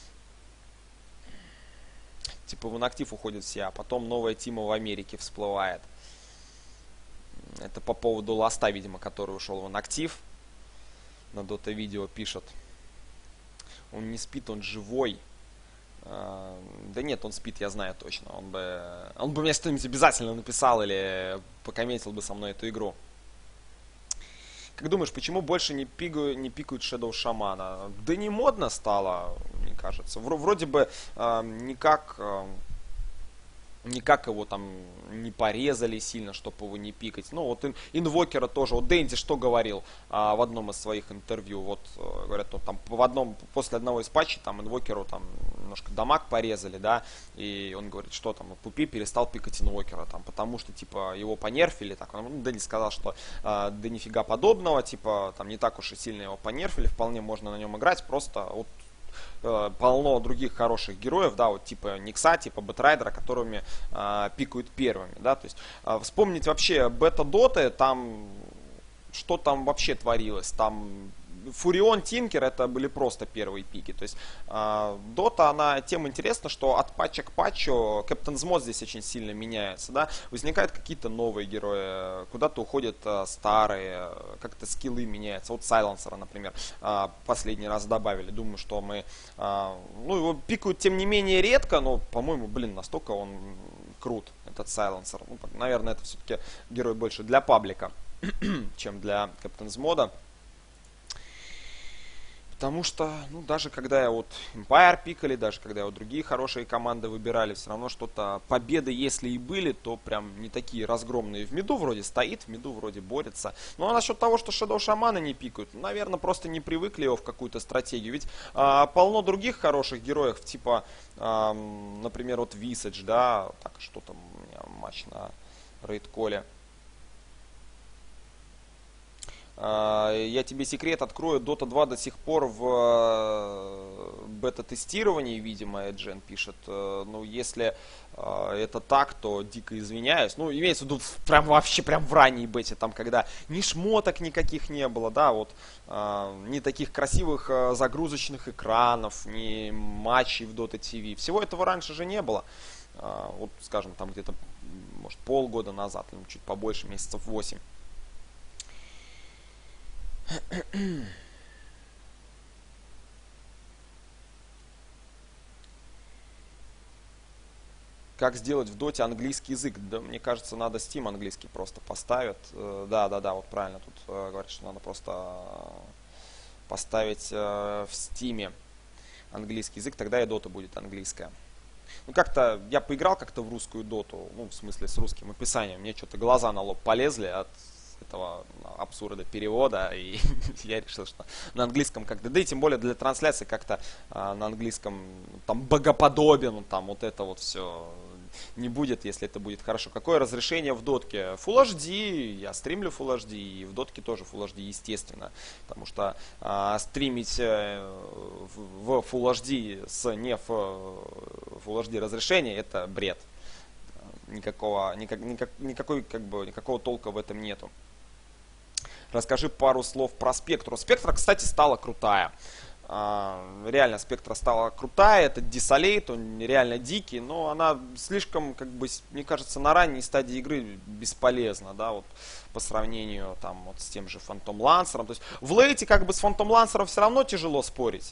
Типа в инактив уходят все, а потом новая тима в Америке всплывает. Это по поводу Ласта, видимо, который ушел в инактив. На дота видео пишет. Он не спит, он живой. А, да нет, он спит, я знаю точно. Он бы, он бы мне что-нибудь обязательно написал или покомментил бы со мной эту игру. Как думаешь, почему больше не, пигаю, не пикают Shadow Шамана? Да не модно стало, мне кажется. Вроде бы э, никак... Э, Никак его там не порезали сильно, чтобы его не пикать. Ну, вот инвокера тоже. Вот Дэнди что говорил а, в одном из своих интервью. Вот, говорят, ну, там в одном, после одного из патчей там инвокеру там немножко дамаг порезали, да. И он говорит, что там, Пупи перестал пикать инвокера, там, потому что, типа, его понерфили. Так, ну, Дэнди сказал, что а, да нифига подобного, типа, там не так уж и сильно его понерфили, вполне можно на нем играть, просто вот полно других хороших героев, да, вот типа Никса, типа Бэтрайдера, которыми э, пикают первыми, да, то есть э, вспомнить вообще бета-доты, там, что там вообще творилось, там Фурион, Тинкер это были просто первые пики, то есть э, дота, она тем интересна, что от патча к патчу Captain's Mod здесь очень сильно меняется, да, возникают какие-то новые герои, куда-то уходят э, старые, как-то скиллы меняются, вот Сайленсера, например, э, последний раз добавили, думаю, что мы, э, ну, его пикают тем не менее редко, но, по-моему, блин, настолько он крут, этот Сайленсер, ну, наверное, это все-таки герой больше для паблика, чем для Captain's Mod. Потому что, ну, даже когда я вот Empire пикали, даже когда я вот другие хорошие команды выбирали, все равно что-то, победы, если и были, то прям не такие разгромные. В миду вроде стоит, в миду вроде борется. Ну, а насчет того, что Shadow Шамана не пикают, наверное, просто не привыкли его в какую-то стратегию. Ведь а, полно других хороших героев, типа, а, например, вот Visage, да, так, что там у меня матч на рейд-коле. Я тебе секрет открою, дота два до сих пор в бета-тестировании, видимо, Эджен пишет. Ну, если это так, то дико извиняюсь. Ну, имеется в виду прям вообще прям в ранней бете, там, когда ни шмоток никаких не было, да, вот, ни таких красивых загрузочных экранов, ни матчей в дота ти ви. Всего этого раньше же не было. Вот, скажем, там где-то, может, полгода назад, или чуть побольше, месяцев восемь. Как сделать в доте английский язык? Да, мне кажется, надо Steam английский просто поставить. Да, да, да, вот правильно тут говорят, что надо просто поставить в Steam английский язык, тогда и дота будет английская. Ну, как-то я поиграл как-то в русскую доту, ну, в смысле с русским описанием, мне что-то глаза на лоб полезли от этого абсурда перевода, и я решил, что на английском как-то, да и тем более для трансляции как-то а, на английском там богоподобен, там вот это вот все. не будет, если это будет хорошо. Какое разрешение в дотке? Full эйч ди, я стримлю Full эйч ди, и в дотке тоже Full эйч ди, естественно. Потому что а, стримить э, в, в Full эйч ди с не в Full эйч ди разрешения — это бред. Никакого, никак, никак, никакой, как бы, никакого толка в этом нету. Расскажи пару слов про Спектру. Спектра, кстати, стала крутая. Реально Спектра стала крутая. Это Desolate, он реально дикий, но она слишком, как бы, мне кажется, на ранней стадии игры бесполезна, да, вот по сравнению там вот с тем же Phantom Lancer. То есть в лейте как бы с Phantom Lancer все равно тяжело спорить.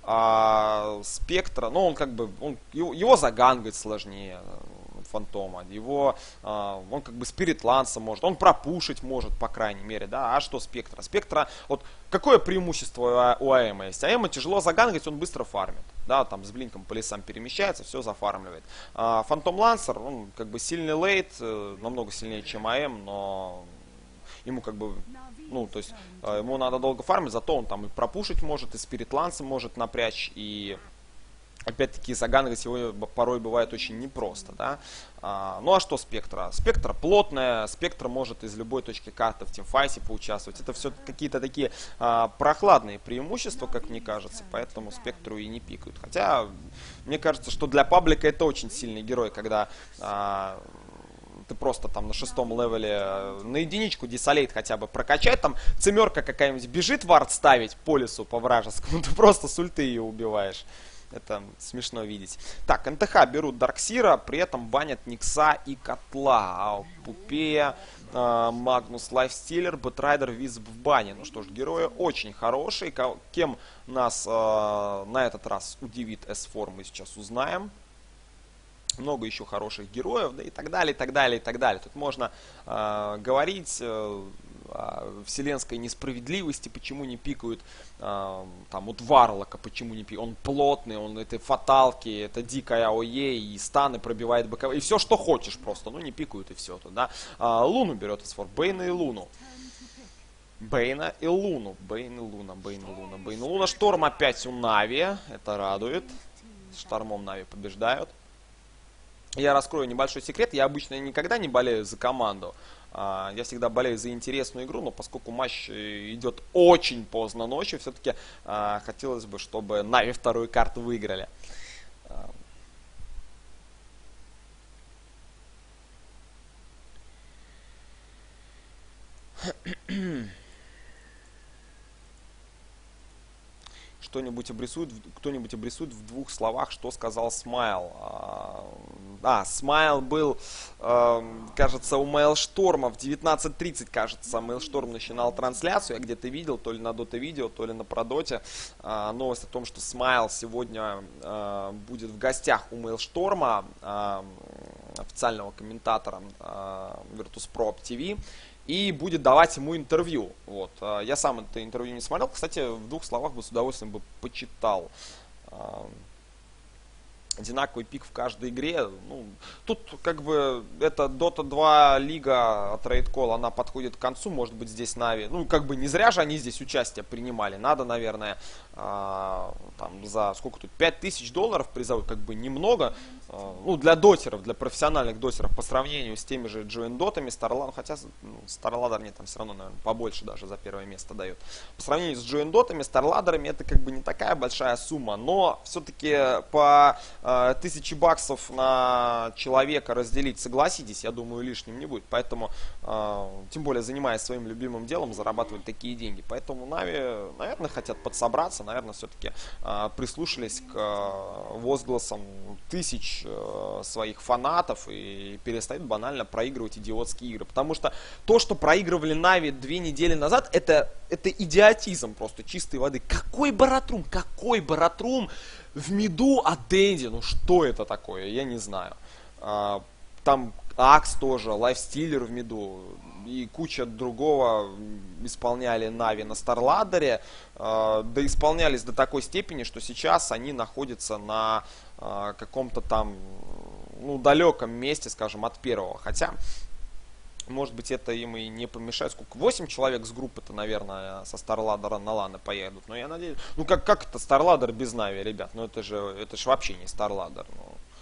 А Спектра, ну он как бы, он, его, его загангать сложнее. Фантома, его, э, он как бы Спирит Ланса может, он пропушить может, по крайней мере, да, а что Спектра? Спектра, вот, какое преимущество у АЭМа есть? АЭМа тяжело загангать, он быстро фармит, да, там с блинком по лесам перемещается, все зафармливает. А Фантом Лансер, он как бы сильный лейт, э, намного сильнее, чем АЭМ, но ему как бы, ну, то есть, э, ему надо долго фармить, зато он там и пропушить может, и Спирит Ланса может напрячь, и опять-таки загангать его порой бывает очень непросто, да. А, ну а что Спектра? Спектра плотная, Спектра может из любой точки карты в тимфайте поучаствовать. Это все какие-то такие а, прохладные преимущества, как мне кажется, поэтому Спектру и не пикают. Хотя, мне кажется, что для паблика это очень сильный герой, когда а, ты просто там на шестом левеле на единичку Desolate хотя бы прокачать, там цимерка какая-нибудь бежит вард ставить по лесу, по вражескому, ты просто с ульты ее убиваешь. Это смешно видеть. Так, эн тэ ха берут Дарксира, при этом банят Никса и Котла. А Пупея, э, Магнус, Лайфстиллер, Бэтрайдер, Визб в бане. Ну что ж, герои очень хорошие. Кем нас э, на этот раз удивит эс фор, мы сейчас узнаем. Много еще хороших героев, да и так далее, и так далее, и так далее. Тут можно э, говорить э, о вселенской несправедливости, почему не пикают э, там вот Варлока, почему не пикают. Он плотный, он это фаталки, это дикая АОЕ, и станы пробивает боковые, и все, что хочешь просто, ну не пикают и все тут, да. А, Луну берет эс фор, Бейна и Луну. Бейна и Луну, Бейн и Луна, Бейн и Луна, Бейн и Луна. Шторм опять у Нави, это радует. Штормом Нави побеждают. Я раскрою небольшой секрет. Я обычно никогда не болею за команду. Я всегда болею за интересную игру, но поскольку матч идет очень поздно ночью, все-таки хотелось бы, чтобы Нави вторую карту выиграли. Что-нибудь обрисует, кто-нибудь обрисует в двух словах, что сказал Смайл. А, Смайл был, э, кажется, у Мейлшторма в девятнадцать тридцать, кажется, Мейлшторм начинал трансляцию. Я где-то видел, то ли на Дота Видео, то ли на Продоте, э, новость о том, что Смайл сегодня э, будет в гостях у Мейлшторма, э, официального комментатора э, Virtus.pro ти ви. И будет давать ему интервью. Вот. Я сам это интервью не смотрел. Кстати, в двух словах бы с удовольствием бы почитал. Одинаковый пик в каждой игре. Ну, тут как бы это Дота два лига от Raidcall, она подходит к концу. Может быть здесь Нави. Ну как бы не зря же они здесь участие принимали. Надо, наверное, а, там за сколько тут? пять тысяч долларов призовых. Как бы немного. А, ну для дотеров, для профессиональных дотеров по сравнению с теми же Джоин-дотами, Starladder. Хотя ну, Starladder мне там все равно, наверное, побольше даже за первое место дает. По сравнению с Джоин-дотами, Starladder'ами это как бы не такая большая сумма. Но все-таки по тысячи баксов на человека разделить, согласитесь, я думаю, лишним не будет. Поэтому, э, тем более, занимаясь своим любимым делом, зарабатывать такие деньги. Поэтому Нави, наверное, хотят подсобраться, наверное, все-таки э, прислушались к э, возгласам тысяч э, своих фанатов и перестают банально проигрывать идиотские игры. Потому что то, что проигрывали Нави две недели назад, это, это идиотизм просто чистой воды. Какой Баратрум? Какой Баратрум? В миду от Дэнди, ну что это такое, я не знаю. А, там Акс тоже, Лайфстиллер в миду и куча другого исполняли Нави на Старладдере. А, да исполнялись до такой степени, что сейчас они находятся на а, каком-то там ну, далеком месте, скажем, от первого. Хотя... Может быть, это им и не помешает. Сколько? восемь человек с группы-то, наверное, со Старладдера на ланы поедут. Но я надеюсь... Ну, как, как это Старладдер без Нави, ребят? Ну, это же, это же вообще не Старладдер. Ну,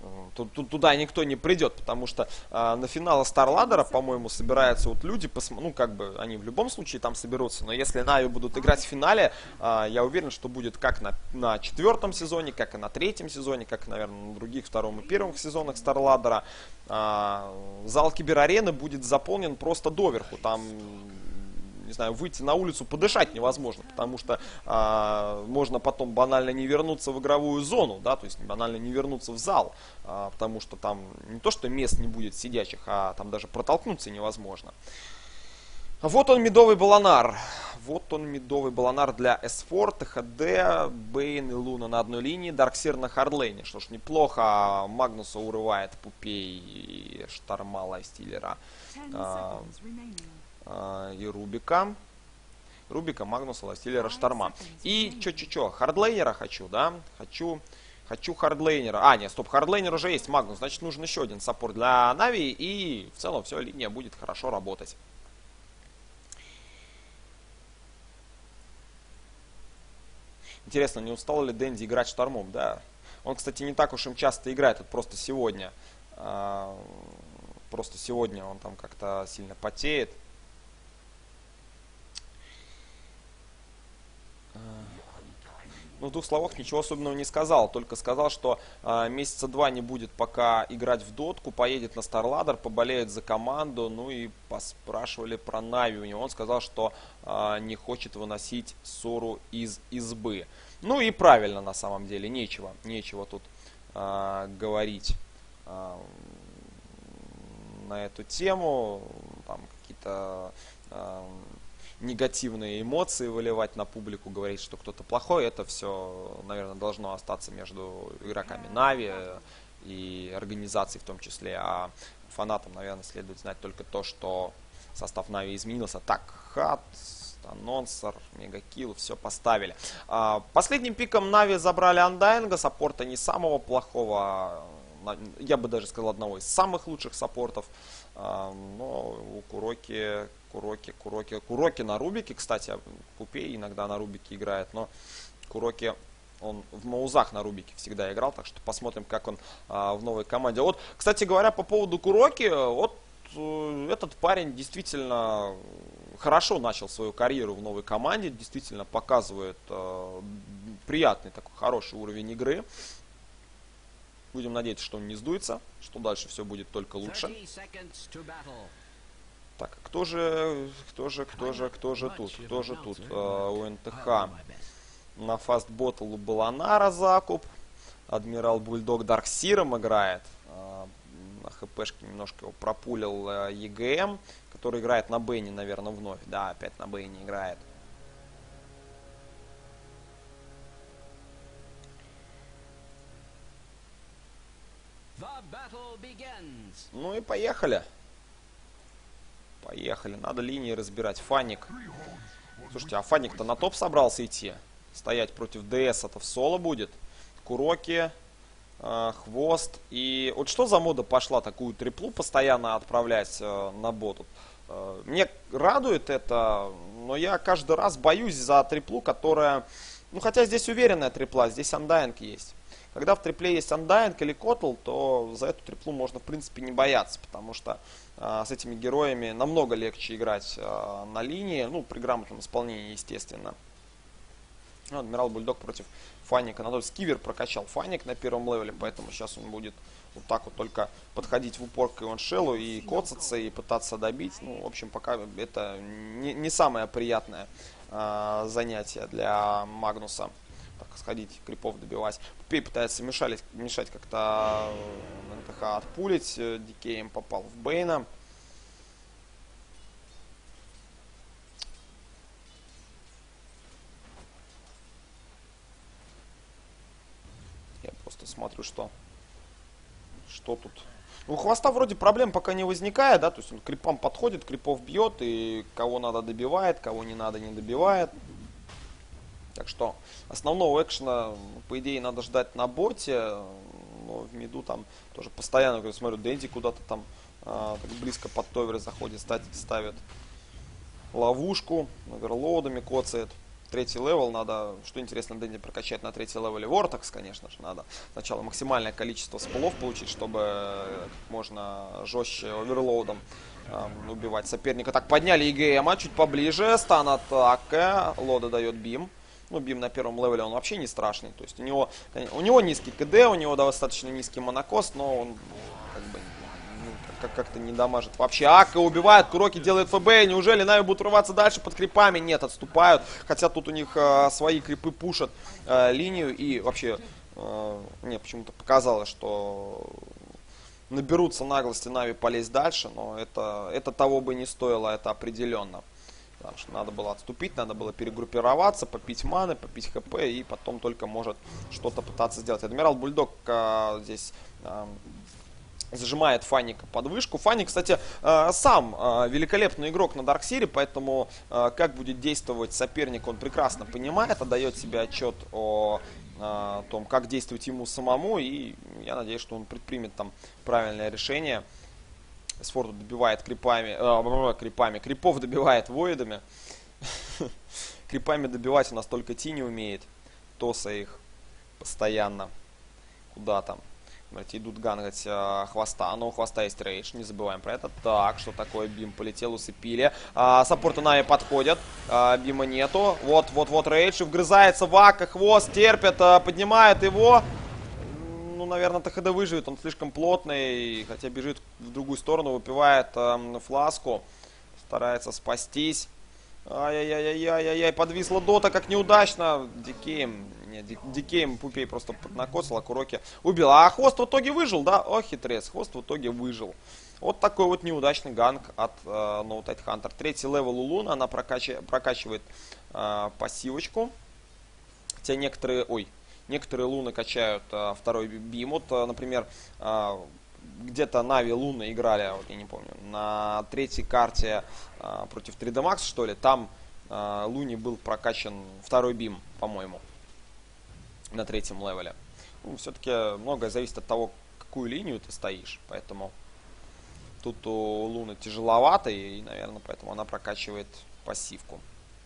Тут, тут, туда никто не придет, потому что э, на финал StarLadder, по-моему, собираются вот люди, посм... ну, как бы, они в любом случае там соберутся, но если Нави будут играть в финале, э, я уверен, что будет как на, на четвертом сезоне, как и на третьем сезоне, как, наверное, на других втором и первом сезонах StarLadder. Э, зал Киберарены будет заполнен просто доверху, там... не знаю, выйти на улицу подышать невозможно, потому что а, можно потом банально не вернуться в игровую зону, да, то есть банально не вернуться в зал, а, потому что там не то, что мест не будет сидячих, а там даже протолкнуться невозможно. Вот он, медовый Баланар. Вот он, медовый Баланар для эс четыре, тэ ха дэ, Бейн и Луна на одной линии, Дарксир на хардлейне. Что ж, неплохо. Магнуса урывает Пупей и Шторма Лайфстиллера. А, и Рубика. Рубика, Магнуса, Лайфстиллера, Шторма. И чё-чё-чё, хардлейнера хочу, да? Хочу, хочу хардлейнера. А, нет, стоп, хардлейнер уже есть, Магнус. Значит, нужен еще один саппорт для Нави. И в целом все, линия будет хорошо работать. Интересно, не устал ли Дэнди играть Штормом? Да. Он, кстати, не так уж им часто играет, это просто сегодня. Просто сегодня он там как-то сильно потеет. Ну, в двух словах ничего особенного не сказал. Только сказал, что э, месяца два не будет пока играть в дотку. Поедет на StarLadder, поболеет за команду. Ну и поспрашивали про Нави у него. Он сказал, что э, не хочет выносить ссору из избы. Ну и правильно на самом деле. Нечего, нечего тут э, говорить э, на эту тему. Там какие-то... Э, негативные эмоции выливать на публику, говорить, что кто-то плохой, это все, наверное, должно остаться между игроками Нави и организацией в том числе, а фанатам, наверное, следует знать только то, что состав Нави изменился. Так, Хат, Анонсер, Мегакилл, все поставили. Последним пиком Нави забрали Андайнга, саппорта не самого плохого, я бы даже сказал, одного из самых лучших саппортов. Но у Куроки, Куроки, Куроки, Куроки на Рубике, кстати, Пупей иногда на Рубике играет, но Куроки, он в Маузах на Рубике всегда играл, так что посмотрим, как он а, в новой команде. Вот, кстати говоря, по поводу Куроки, вот э, этот парень действительно хорошо начал свою карьеру в новой команде, действительно показывает э, приятный такой хороший уровень игры. Будем надеяться, что он не сдуется, что дальше все будет только лучше. Так, кто же, кто же, кто же, кто же тут? Кто же тут? Uh, у эн тэ ха на фастботл у Баланара закуп. Адмирал Бульдог Дарксиром играет. Uh, на хпшке немножко его пропулил uh, и джи эм, который играет на Бэйне, наверное, вновь. Да, опять на Бэйне играет. Ну и поехали. Поехали. Надо линии разбирать. Фаник. Слушайте, а Фаник-то на топ собрался идти. Стоять против ДС это в соло будет. Куроки, э, Хвост. И вот что за мода пошла такую триплу постоянно отправлять э, на боту? Э, мне радует это, но я каждый раз боюсь за триплу, которая... Ну хотя здесь уверенная трипла, здесь Undying есть. Когда в трипле есть Undying или Котл, то за эту триплу можно в принципе не бояться, потому что э, с этими героями намного легче играть э, на линии, ну при грамотном исполнении, естественно. Ну, Адмирал Бульдог против Фаника. Надо Скивер прокачал Фаник на первом левеле, поэтому сейчас он будет вот так вот только подходить в упор к Ионшеллу и коцаться, и пытаться добить. Ну, в общем, пока это не, не самое приятное э, занятие для Магнуса. Так, сходить, крипов добивать. Пупей пытается мешать, мешать как-то эн тэ ха отпулить. Дикеем попал в Бэйна. Я просто смотрю, что что тут. Ну, у Хвоста вроде проблем пока не возникает, да, то есть он к крипам подходит, крипов бьет, и кого надо добивает, кого не надо не добивает. Так что основного экшена, по идее, надо ждать на боте. Но в миду там тоже постоянно, когда смотрю, Дэнди куда-то там а, так близко под товер заходит, ставит ловушку, оверлоудами коцает. третий левел, надо, что интересно, Дэнди прокачать на третий левеле Вортекс, конечно же, надо сначала максимальное количество спулов получить, чтобы как можно жестче оверлоудом э, убивать соперника. Так, подняли ИГМа чуть поближе, стан атака, Лода дает бим. Ну, бим на первом левеле, он вообще не страшный, то есть у него, у него низкий КД, у него достаточно низкий монокост, но он как бы как-то не дамажит. Вообще Ака убивает, Куроки делает ФБ. Неужели Нави будут рваться дальше под крипами? Нет, отступают. Хотя тут у них э, свои крипы пушат э, линию. И вообще, э, мне почему-то показалось, что наберутся наглости Нави полезть дальше. Но это, это того бы не стоило, это определенно. Потому что надо было отступить, надо было перегруппироваться, попить маны, попить ХП. И потом только может что-то пытаться сделать. Адмирал Бульдог э, здесь... Э, зажимает Фаника под вышку. Фаник, кстати, э, сам э, великолепный игрок на Дарксире, поэтому э, как будет действовать соперник, он прекрасно понимает, отдает себе отчет о, э, о том, как действовать ему самому, и я надеюсь, что он предпримет там правильное решение. Сфорду добивает крипами, э, крипами, крипов добивает воидами. Крипами добивать у нас только Ти не умеет. Тоса их постоянно куда-то. Смотрите, идут гангать э, хвоста. Но у хвоста есть рейдж, не забываем про это. Так, что такое? Бим полетел, усыпили. А, саппорты Нави подходят. А, бима нету. Вот, вот, вот рейдж. И вгрызается в Ака. Хвост терпит, а, поднимает его. Ну, наверное, ТХД выживет. Он слишком плотный. Хотя бежит в другую сторону, выпивает э, фласку. Старается спастись. Ай-яй-яй-яй-яй-яй, подвисла дота, как неудачно. Дикеем, нет, Дикеем Пупей просто накосил, а Куроки убил. А хвост в итоге выжил, да? О, хитрец, хвост в итоге выжил. Вот такой вот неудачный ганг от э, No Tide Hunter. Третий левел у Луны, она прокачи, прокачивает э, пассивочку. Хотя некоторые, ой, некоторые Луны качают э, второй бим. Вот, э, например, э, где-то Нави Луны играли, вот я не помню, на третьей карте а, против три дэ Max, что ли, там а, Луни был прокачан второй бим, по-моему, на третьем левеле. Ну, все-таки многое зависит от того, какую линию ты стоишь, поэтому тут у Луны тяжеловато, и, наверное, поэтому она прокачивает пассивку.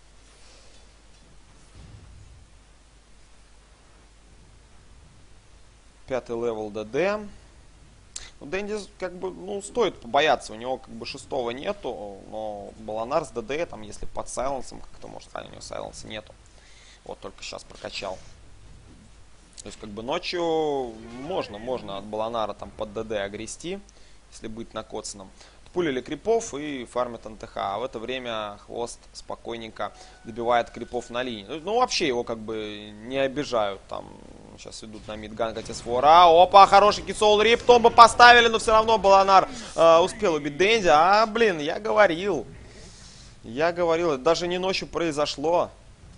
Пятый левел ДД. Ну, Дэнди, как бы, ну, стоит побояться, у него, как бы, шестого нету, но Баланар с ДД, там, если под сайленсом, как-то, может, а у него сайленса нету. Вот, только сейчас прокачал. То есть, как бы, ночью можно, можно от Баланара, там, под ДД огрести, если быть накоцанным. Пулили крипов и фармят эн тэ ха, а в это время хвост спокойненько добивает крипов на линии. Ну, вообще его, как бы, не обижают, там... Сейчас идут на мид гангать эсфора. Опа, хороший кисол рип. Томбо поставили, но все равно Баланар э, успел убить Дэнди. А, блин, я говорил. Я говорил, это даже не ночью произошло.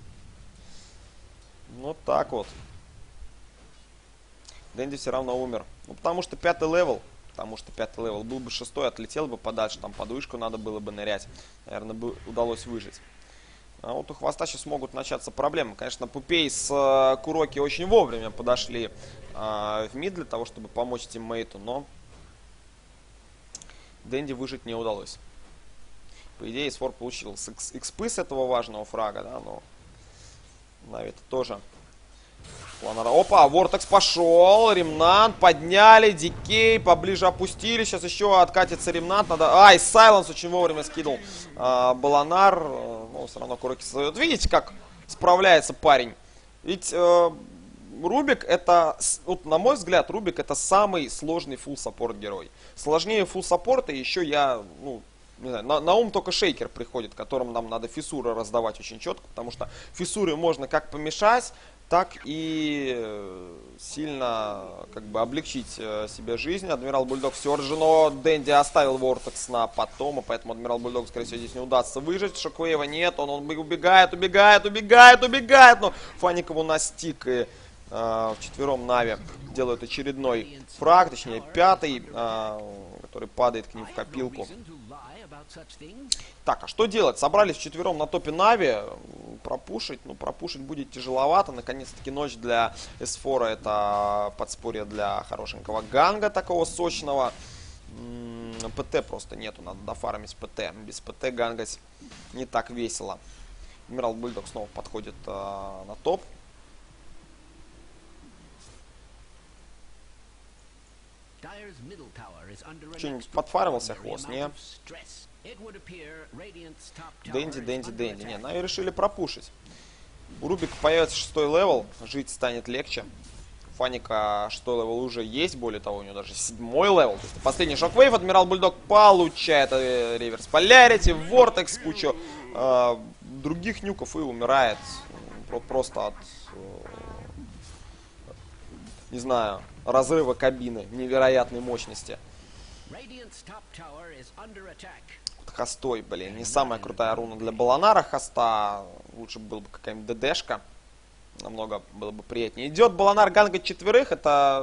Вот так вот. Дэнди все равно умер. Ну, потому что пятый левел. Потому что пятый левел. Был бы шестой, отлетел бы подальше. Там под вышку надо было бы нырять. Наверное, бы удалось выжить. А вот у хвоста сейчас могут начаться проблемы. Конечно, Пупей с э, Куроки очень вовремя подошли э, в мид для того, чтобы помочь тиммейту, но Дэнди выжить не удалось. По идее, Сфор получил экспы с этого важного фрага, да, но Нави это тоже. Опа, Вортекс пошел, Ремнант подняли, Дикей поближе опустили, сейчас еще откатится Ремнант, надо... Ай, Сайленс очень вовремя скинул а, Баланар, но все равно Куроки создает. Видите, как справляется парень? Ведь э, Рубик это, вот, на мой взгляд, Рубик это самый сложный фулл саппорт герой. Сложнее фулл саппорта еще я, ну, не знаю, на, на ум только Шейкер приходит, которым нам надо фиссуры раздавать очень четко, потому что фиссуры можно как помешать, так и сильно, как бы, облегчить себе жизнь. Адмирал Бульдог все же, но Дэнди оставил Вортекс на потом, и поэтому Адмирал Бульдог, скорее всего, здесь не удастся выжить. Шоквейва нет, он, он убегает, убегает, убегает, убегает, но Фаникову настиг, и э, вчетвером Нави делают очередной фраг, точнее пятый, э, который падает к ним в копилку. Так, а что делать? Собрались вчетвером на топе Нави. Пропушить, ну пропушить будет тяжеловато. Наконец-таки ночь для эсфора, это подспорье для хорошенького ганга такого сочного. ПТ просто нету, надо дофармить ПТ. Без ПТ гангать не так весело. Адмирал Бульдог снова подходит а, на топ. Что-нибудь подфармился хвост, не? Дэнди, Дэнди, Дэнди. Не, Нави решили пропушить. У Рубика появится шестой левел, жить станет легче. У Фаника шестой левел уже есть, более того, у него даже седьмой левел. То есть последний шоквейв, Адмирал Бульдог получает э, реверс полярити, вортекс, кучу э, других нюков и умирает просто от, э, не знаю, разрыва кабины невероятной мощности. Хостой, блин, не самая крутая руна для Болонара. Хоста лучше было бы какая-нибудь ДДшка. Намного было бы приятнее. Идет Болонар гангать четверых. Это...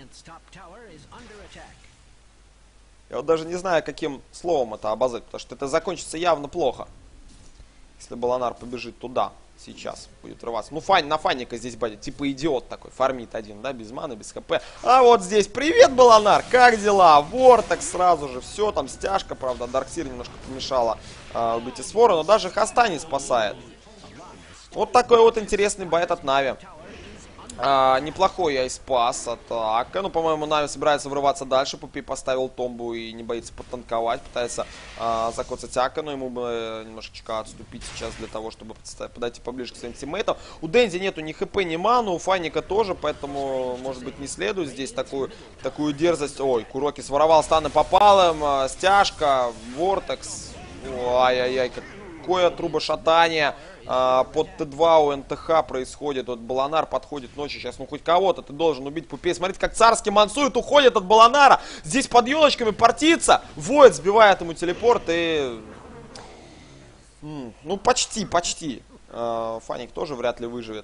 Я вот даже не знаю, каким словом это обозвать. Потому что это закончится явно плохо. Если Болонар побежит туда. Сейчас будет рваться. Ну, Фань, на Фаника здесь будет. Типа идиот такой. Фармит один, да, без маны, без хп. А вот здесь. Привет, Болонар. Как дела? Вортекс сразу же. Все, там стяжка, правда. Дарксир немножко помешала э, убить Исфора. Но даже Хоста не спасает. Вот такой вот интересный байт от Нави. А, неплохой айспас от Ака. Ну, по-моему, Нави собирается врываться дальше. Пупи поставил томбу и не боится подтанковать. Пытается а, закоцать Ака, но ему бы немножечко отступить сейчас для того, чтобы подойти поближе к своим тиммейтам. У Дэнди нету ни хп, ни ману, у Фаника тоже, поэтому, может быть, не следует здесь такую, такую дерзость. Ой, Куроки своровал станы попалом, стяжка, вортекс. Ай-яй-яй, какое трубошатание. А, под Т два у эн тэ ха происходит. Вот Болонар подходит ночью. Сейчас, ну хоть кого-то ты должен убить. Пупей. Смотрите, как царский мансует, уходит от Болонара. Здесь под елочками портится. Воид сбивает ему телепорт и... М, ну, почти, почти. А, Фаник тоже вряд ли выживет.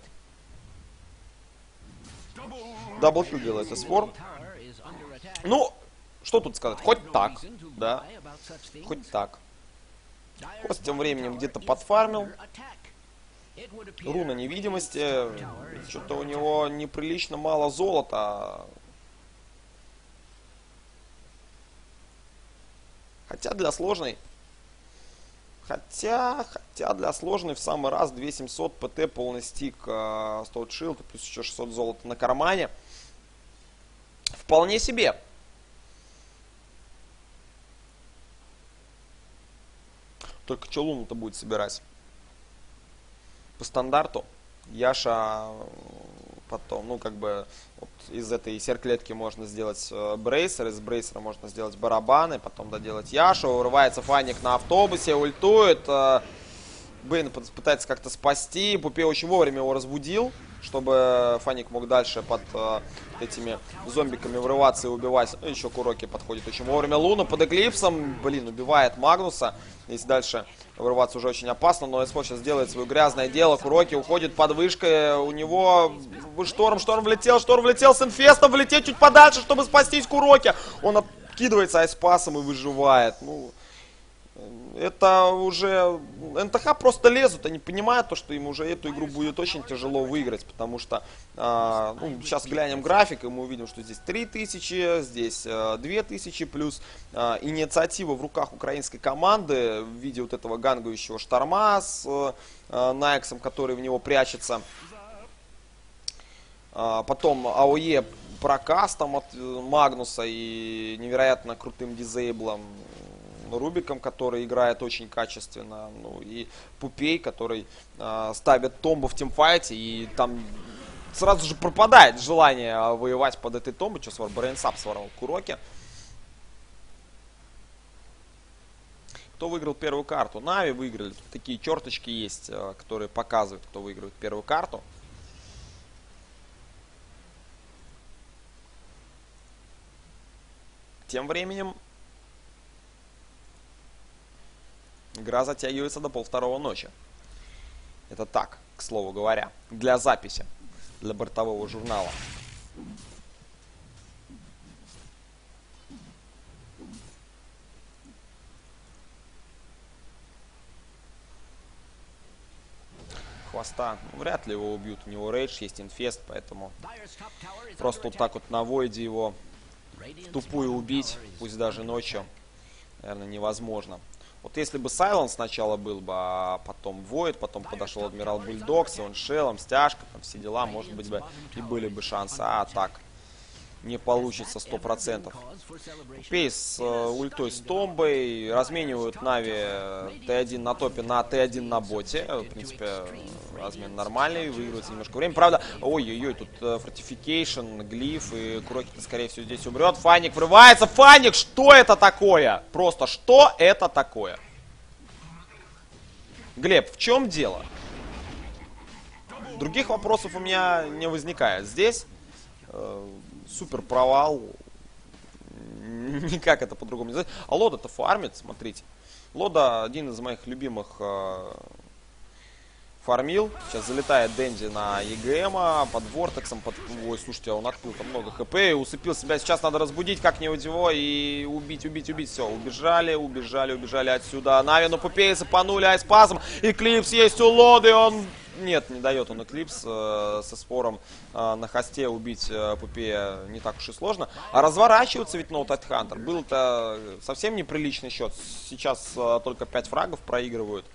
Даблкил делает Эсфор. Ну, что тут сказать? Хоть так, да. Хоть так. Хост тем временем где-то подфармил. Руна невидимости. Что-то у него неприлично мало золота. Хотя для сложной... Хотя, хотя для сложной в самый раз две тысячи семьсот ПТ, полный стик, стоут шилд, плюс еще шестьсот золота на кармане. Вполне себе. Только что луну-то будет собирать? По стандарту Яша потом, ну как бы вот из этой серклетки можно сделать э, брейсер, из брейсера можно сделать барабаны, потом доделать Яшу, врывается Фаник на автобусе, ультует, э, Бейн пытается как-то спасти, Пупе очень вовремя его разбудил, чтобы Фаник мог дальше под э, этими зомбиками врываться и убивать. Ну, еще Куроки подходит очень вовремя. Луна под Эклипсом, блин, убивает Магнуса. Здесь дальше вырываться уже очень опасно, но Эсфор сейчас делает свое грязное дело. Куроки уходит под вышкой, у него шторм, шторм влетел, шторм влетел с инфестом, влететь чуть подальше, чтобы спастись Куроки. Он откидывается айспасом и выживает. Ну, это уже... эн тэ ха просто лезут, они понимают, то, что им уже эту игру будет очень тяжело выиграть, потому что а, ну, сейчас глянем график, и мы увидим, что здесь три тысячи, здесь а, две тысячи, плюс а, инициатива в руках украинской команды в виде вот этого гангающего шторма с а, Найксом, который в него прячется. А, потом а о е прокастом от Магнуса и невероятно крутым дизейблом. Рубиком, который играет очень качественно, ну и Пупей, который э, ставит томбу в тимфайте, и там сразу же пропадает желание воевать под этой томбой. Что свор? Брейнсап своровал Куроки. Кто выиграл первую карту? Нави выиграли. Тут такие черточки есть, э, которые показывают, кто выигрывает первую карту. Тем временем игра затягивается до полвторого ночи. Это так, к слову говоря, для записи, для бортового журнала. Хвоста, ну, вряд ли его убьют. У него рейдж, есть инфест, поэтому просто вот так вот на войде его в тупую убить, пусть даже ночью, наверное, невозможно. Вот если бы Сайланс сначала был бы, а потом Войд, потом подошел Адмирал Бульдог с Иваншелом, стяжка, там все дела, может быть бы и были бы шансы. А так не получится сто процентов. Пупей с э, ультой с Томбой разменивают Нави Т один на топе на Т один на боте. В принципе, размен нормальный, выигрывается немножко времени. Правда, ой-ой-ой, тут фортификейшн, глиф, и Кроки-то, скорее всего, здесь умрет. Фаник врывается. Фаник, что это такое? Просто, что это такое? Глеб, в чем дело? Других вопросов у меня не возникает. Здесь э, супер провал. Никак это по-другому не знаю. А Лода-то фармит, смотрите. Лода один из моих любимых э, фармил. Сейчас залетает Дэнди на ЕГМа под Вортексом. Под... Ой, слушайте, он открыл там много хп и усыпил себя. Сейчас надо разбудить как-нибудь его и убить, убить, убить. Все, убежали, убежали, убежали отсюда. Нави на Пупее сыпанули айспасом. Эклипс есть у Лоды, он... Нет, не дает он Эклипс э, со спором э, на хосте убить э, Пупея не так уж и сложно. А разворачиваться ведь No Tidehunter. Был-то совсем неприличный счет. Сейчас э, только пять фрагов проигрывают.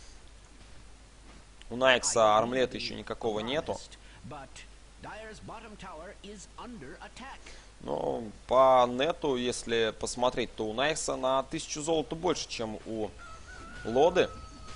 У Найкса армлета еще никакого нету. Но по нету, если посмотреть, то у Найкса на тысячу золота больше, чем у Лоды.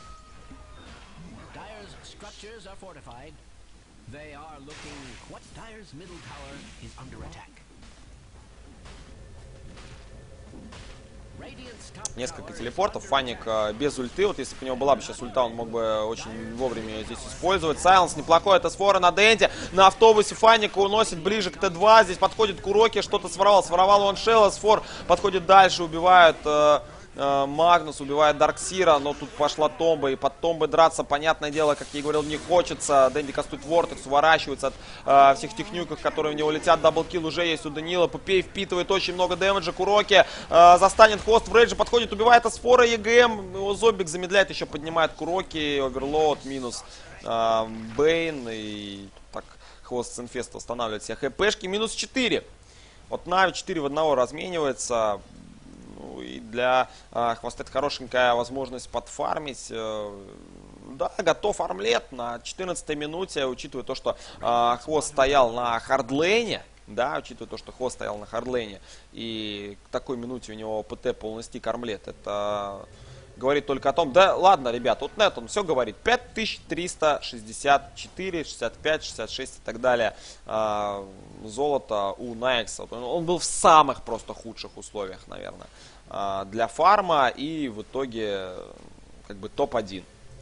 Несколько телепортов. Фаник э, без ульты. Вот если бы у него была бы сейчас ульта, он мог бы очень вовремя ее здесь использовать. Сайленс неплохой. Это сфора на Дэнди. На автобусе Фаника уносит ближе к Т два. Здесь подходит Куроки. Что-то своровал. Своровал он Шелла. Сфор подходит дальше. Убивают... Э, Магнус, убивает Дарксира, но тут пошла Томба, и под Томбой драться, понятное дело, как я и говорил, не хочется. Дэнди кастует Вортекс, уворачивается от э, всех технюков, которые в него летят. Даблкил уже есть у Данила. Пупей впитывает очень много дэмэджа. Куроки э, застанет хвост в рейдже, подходит, убивает Асфора, ЕГМ. Его зомбик замедляет, еще поднимает Куроки. Оверлоуд минус э, Бейн. И так хвост с инфеста восстанавливает все хпшки. Минус четыре. Вот Нави четыре в одного разменивается. Ну и для э, хвоста это хорошенькая возможность подфармить. Э, да, готов армлет на четырнадцатой минуте, учитывая то, что э, хвост стоял на хардлейне. Да, учитывая то, что хвост стоял на хардлейне. И к такой минуте у него ПТ полный стик армлет. Это говорит только о том, да ладно, ребят, вот нет, он все говорит. пять тысяч триста шестьдесят четыре, шестьдесят пять, шестьдесят шесть и так далее. Э, золото у Найкса. Он, он был в самых просто худших условиях, наверное, э, для фарма. И в итоге как бы топ один.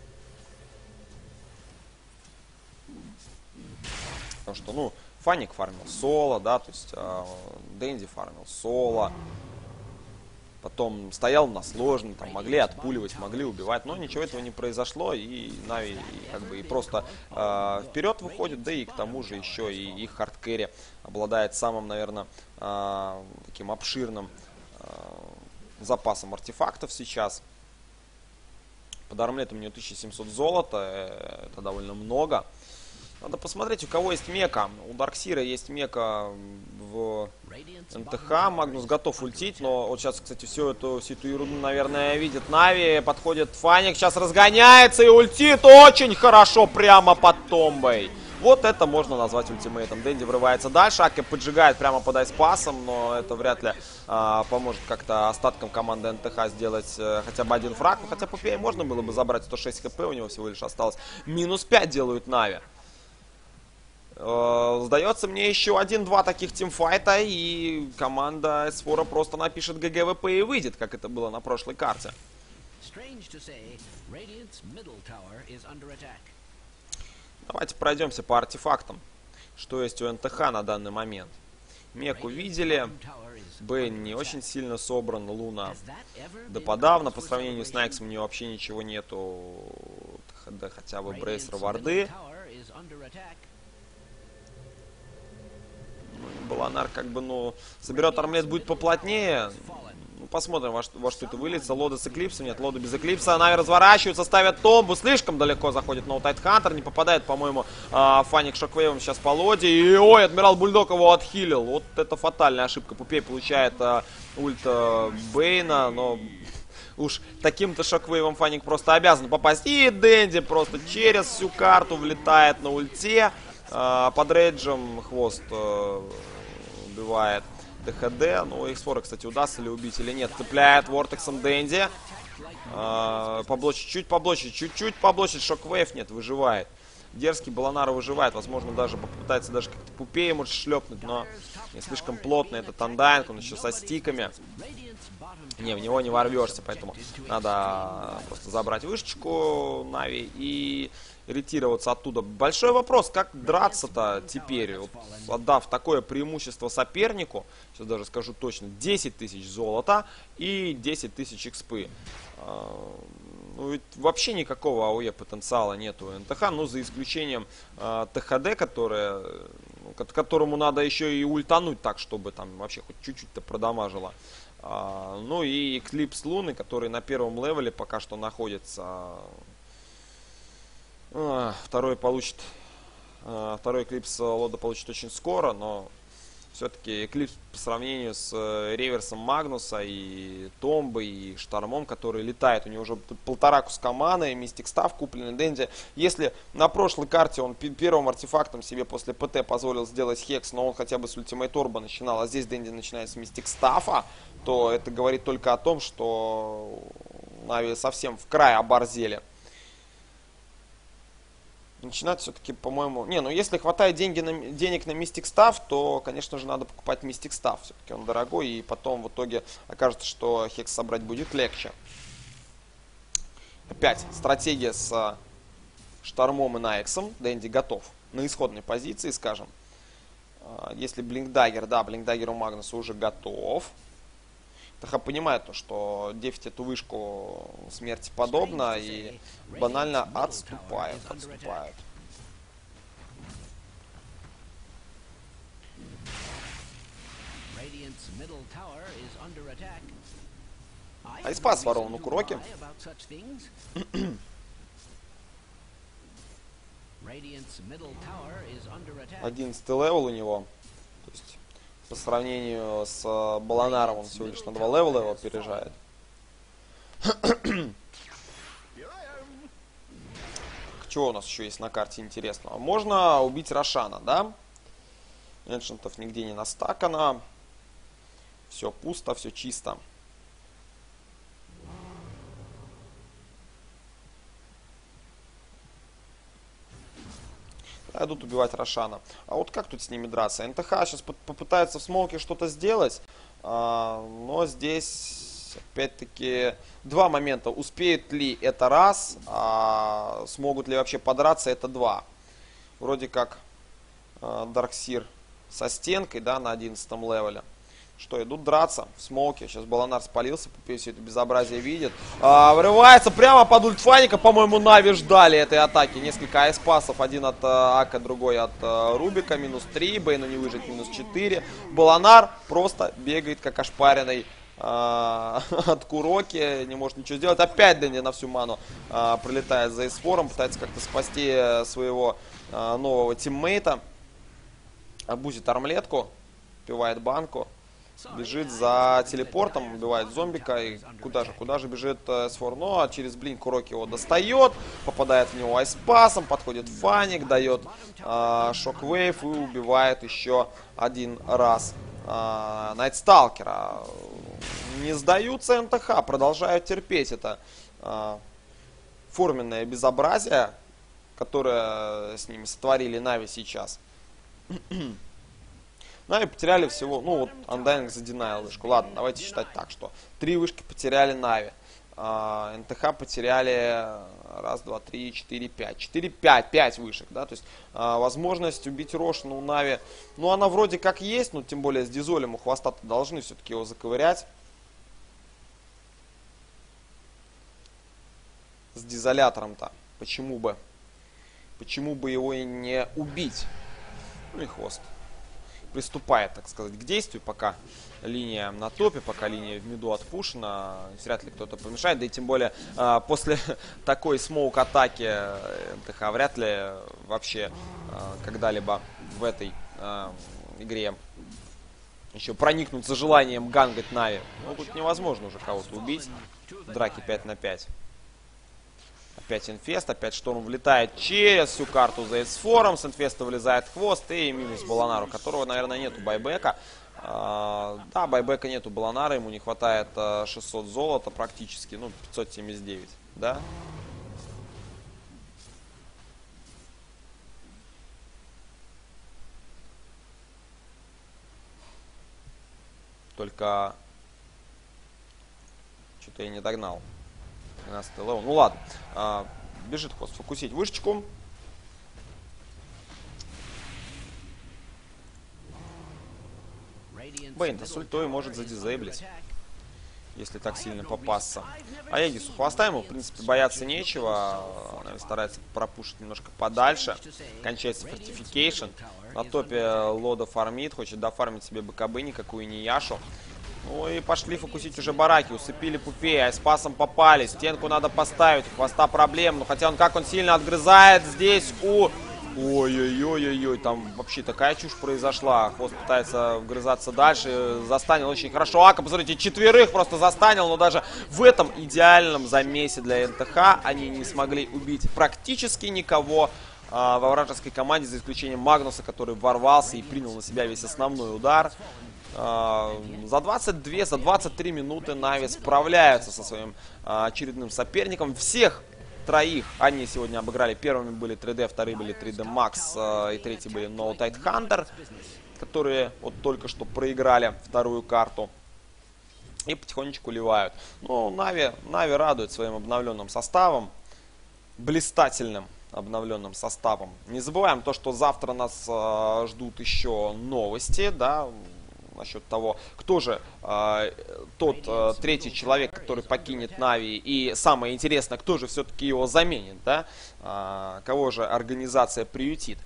Потому что, ну, Фаник фармил соло, да, то есть э, Дэнди фармил соло. Потом стоял на сложном, там могли отпуливать, могли убивать, но ничего этого не произошло, и Нави как бы и просто э, вперед выходит, да и к тому же еще и их хардкэри обладает самым, наверное, э, таким обширным э, запасом артефактов сейчас. Под армлетом у него тысяча семьсот золота, э, это довольно много. Надо посмотреть, у кого есть мека. У Дарксира есть мека в эн тэ ха. Магнус готов ультить, но вот сейчас, кстати, всю эту, всю эту ерунду, наверное, видит Нави. Подходит Фаник, сейчас разгоняется и ультит очень хорошо прямо под Томбой. Вот это можно назвать ультимейтом. Дэнди врывается дальше, Аки поджигает прямо под айспасом, но это вряд ли а, поможет как-то остаткам команды эн тэ ха сделать а, хотя бы один фраг. Ну, хотя Пупея можно было бы забрать, сто шесть хп у него всего лишь осталось. Минус пять делают Нави. Сдается мне еще один-два таких тимфайта, и команда Эсфора просто напишет ГГВП и выйдет, как это было на прошлой карте. Давайте пройдемся по артефактам, что есть у эн тэ ха на данный момент. Мек увидели, Бэйн не очень сильно собран, Луна да подавно, по сравнению с Найксом у него вообще ничего нету, да хотя бы Брейсер варды. Баланар как бы, ну, соберет армлет, будет поплотнее. Ну, посмотрим, во что, во что это выльется. Лода с эклипсом, нет, Лода без эклипса. Нави разворачиваются, ставят Томбу. Слишком далеко заходит No Tidehunter. Не попадает, по-моему, э, Фаник шоквейвом сейчас по Лоде. И, ой, Адмирал Бульдог его отхилил. Вот это фатальная ошибка. Пупей получает э, ульт э, Бейна, но Уж таким-то шоквейвом Фаник просто обязан попасть. И Дэнди просто через всю карту влетает на ульте. А, под рейджем хвост а, убивает ТХД. Ну, икс фор, кстати, удастся ли убить или нет. Цепляет Вортексом Дэнди. А, поблочить, чуть поблочить, чуть-чуть поблочить. Шоквейв нет, выживает. Дерзкий Болонара выживает. Возможно, даже попытается даже как-то пупее может шлепнуть, но не слишком плотно. Это Тандайнг, он еще со стиками. Не, в него не ворвешься, поэтому надо просто забрать вышечку Нави и ретироваться оттуда. Большой вопрос, как драться-то теперь, вот, отдав такое преимущество сопернику, сейчас даже скажу точно, десять тысяч золота и десять тысяч экспы. Ну, ведь вообще никакого АОЕ потенциала нету у НТХ, ну, за исключением э, ТХД, которое, которому надо еще и ультануть так, чтобы там вообще хоть чуть-чуть-то продамажило. А, ну и Эклипс Луны, который на первом левеле пока что находится. А, второй получит, а, второй Эклипс Лода получит очень скоро, но все-таки Эклипс по сравнению с э, реверсом Магнуса и Томбой и Штормом, который летает, у него уже полтора куска маны, Мистик Став купленный Дэнди. Если на прошлой карте он первым артефактом себе после ПТ позволил сделать Хекс, но он хотя бы с Ультимейт Орба начинал, а здесь Дэнди начинает с Мистик Стафа, то это говорит только о том, что Нави совсем в край оборзели. Начинать все-таки, по-моему... Не, ну если хватает деньги на, денег на Mystic Staff, то, конечно же, надо покупать Mystic Staff. Все-таки он дорогой, и потом в итоге окажется, что Хекс собрать будет легче. Опять стратегия с Штормом и Найксом. Дэнди готов на исходной позиции, скажем. Если Блинкдаггер, да, Блинкдаггер у Магнуса уже готов. ТХ понимает, что дефить эту вышку смерти подобно и банально отступает, отступает. Айспас ворол на Куроке. одиннадцатый левел у него. То есть по сравнению с Болонаром он всего лишь на два левела его опережает. Что у нас еще есть на карте интересного? Можно убить Рошана, да? Эншентов нигде не настакано. Все пусто, все чисто. Идут убивать Рошана. А вот как тут с ними драться? НТХ сейчас попытается в смоуке что-то сделать. А, но здесь, опять-таки, два момента. Успеют ли это раз, а смогут ли вообще подраться, это два. Вроде как а, Дарксир со стенкой, да, на одиннадцатом левеле. Что, идут драться в смоуке. Сейчас Болонар спалился, Пупей все это безобразие видит. А, врывается прямо под ульт Фаника. По-моему, Нави ждали этой атаки. Несколько айспасов. Один от а, Ака, другой от а, Рубика. Минус три. Бейну не выжить. Минус четыре. Болонар просто бегает, как ошпаренный а, от Куроки. Не может ничего сделать. Опять Дэнди на всю ману а, прилетает за эсфором. Пытается как-то спасти своего а, нового тиммейта. Обузит армлетку. Пивает банку. Бежит за телепортом, убивает зомбика. И куда же, куда же бежит эсфор? Ну, а через блин Куроки его достает. Попадает в него айспасом. Подходит Фаник, дает э, шоквейв и убивает еще один раз э, Найтсталкера. Не сдаются НТХ, продолжают терпеть это э, форменное безобразие, которое с ними сотворили Нави сейчас. Нави потеряли всего, ну вот Undying задинайл вышку. Ладно, давайте считать так, что три вышки потеряли Нави. А, НТХ потеряли раз, два, три, четыре, пять. Четыре, пять, пять вышек, да, то есть а, возможность убить Рошана у Нави, ну она вроде как есть, но тем более с Дизолем у хвоста-то должны все-таки его заковырять. С дизолятором-то. Почему бы? Почему бы его и не убить? Ну и хвост приступает, так сказать, к действию, пока линия на топе, пока линия в миду отпушена, вряд ли кто-то помешает, да и тем более а, после такой смоук-атаки НТХ вряд ли вообще а, когда-либо в этой а, игре еще проникнуться желанием гангать Нави. Ну, тут невозможно уже кого-то убить. Драки пять на пять. Опять инфест, опять шторм влетает через всю карту за эсфором. С инфеста вылезает хвост и минус Болонару, которого, наверное, нету байбека. А, да, байбека нету Болонара, ему не хватает а, шестьсот золота практически, ну, пятьсот семьдесят девять, да? Только что-то я не догнал. тринадцатый левел. Ну ладно. А, бежит хвост. Фокусить вышечку. Бейн-то с ультой может задизейблить, если так сильно попасться. А Эгису хвоста ему, в принципе, бояться нечего. Она старается пропушить немножко подальше. Кончается фортификейшн. На топе Лода фармит. Хочет дофармить себе БКБ, никакую не Яшу. Ну и пошли фокусить уже бараки. Усыпили пупей, айспасом попали. Стенку надо поставить. У хвоста проблем. Ну хотя он как он сильно отгрызает здесь у... Ой-ой-ой-ой-ой, там вообще такая чушь произошла. Хвост пытается вгрызаться дальше. Застанил очень хорошо. Ака, посмотрите, четверых просто застанил. Но даже в этом идеальном замесе для эн тэ ха они не смогли убить практически никого а, во вражеской команде, за исключением Магнуса, который ворвался и принял на себя весь основной удар. А, за двадцать две, за двадцать три минуты Нави справляются со своим а, очередным соперником. Всех троих они сегодня обыграли. Первыми были три дэ, вторые были три дэ Max э, и третий были No Tide Hunter, которые вот только что проиграли вторую карту. И потихонечку ливают. Ну, Нави, Нави радует своим обновленным составом. Блистательным обновленным составом. Не забываем то, что завтра нас э, ждут еще новости, да, насчет того, кто же э, тот э, третий человек, который покинет Нави, и самое интересное, кто же все-таки его заменит, да, э, кого же организация приютит.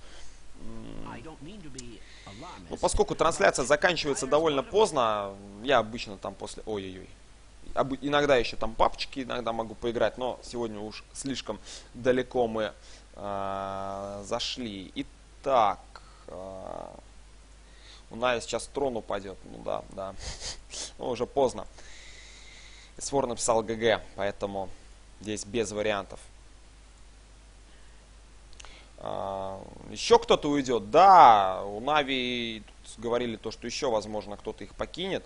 Ну, поскольку трансляция заканчивается довольно поздно, я обычно там после... Ой-ой-ой. Иногда еще там папочки, иногда могу поиграть, но сегодня уж слишком далеко мы э, зашли. Итак... Э, У Нави сейчас трон упадет. Ну да, да. Ну, уже поздно. Свор написал ГГ, поэтому здесь без вариантов. А, еще кто-то уйдет? Да, у Нави говорили то, что еще, возможно, кто-то их покинет.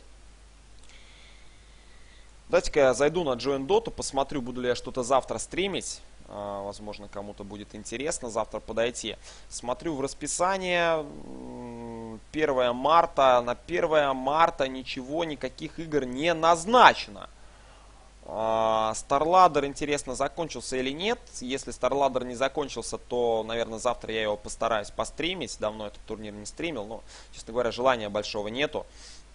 Давайте-ка я зайду на Join Dota, посмотрю, буду ли я что-то завтра стримить. А, возможно, кому-то будет интересно завтра подойти. Смотрю в расписание. первое марта. На первое марта ничего, никаких игр не назначено. Старладдер, интересно, закончился или нет. Если Старладдер не закончился, то, наверное, завтра я его постараюсь постримить. Давно этот турнир не стримил, но, честно говоря, желания большого нету.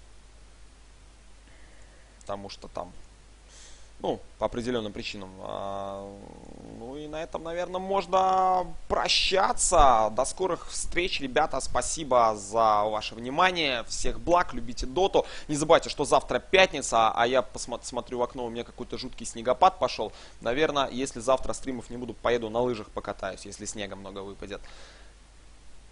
Потому что там, ну, по определенным причинам. Ну и на этом, наверное, можно прощаться. До скорых встреч, ребята. Спасибо за ваше внимание. Всех благ, любите доту. Не забывайте, что завтра пятница, а я посмотрю в окно, у меня какой-то жуткий снегопад пошел. Наверное, если завтра стримов не буду, поеду на лыжах покатаюсь, если снега много выпадет.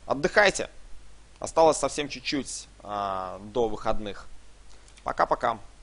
Отдыхайте. Осталось совсем чуть-чуть а, до выходных. Пока-пока.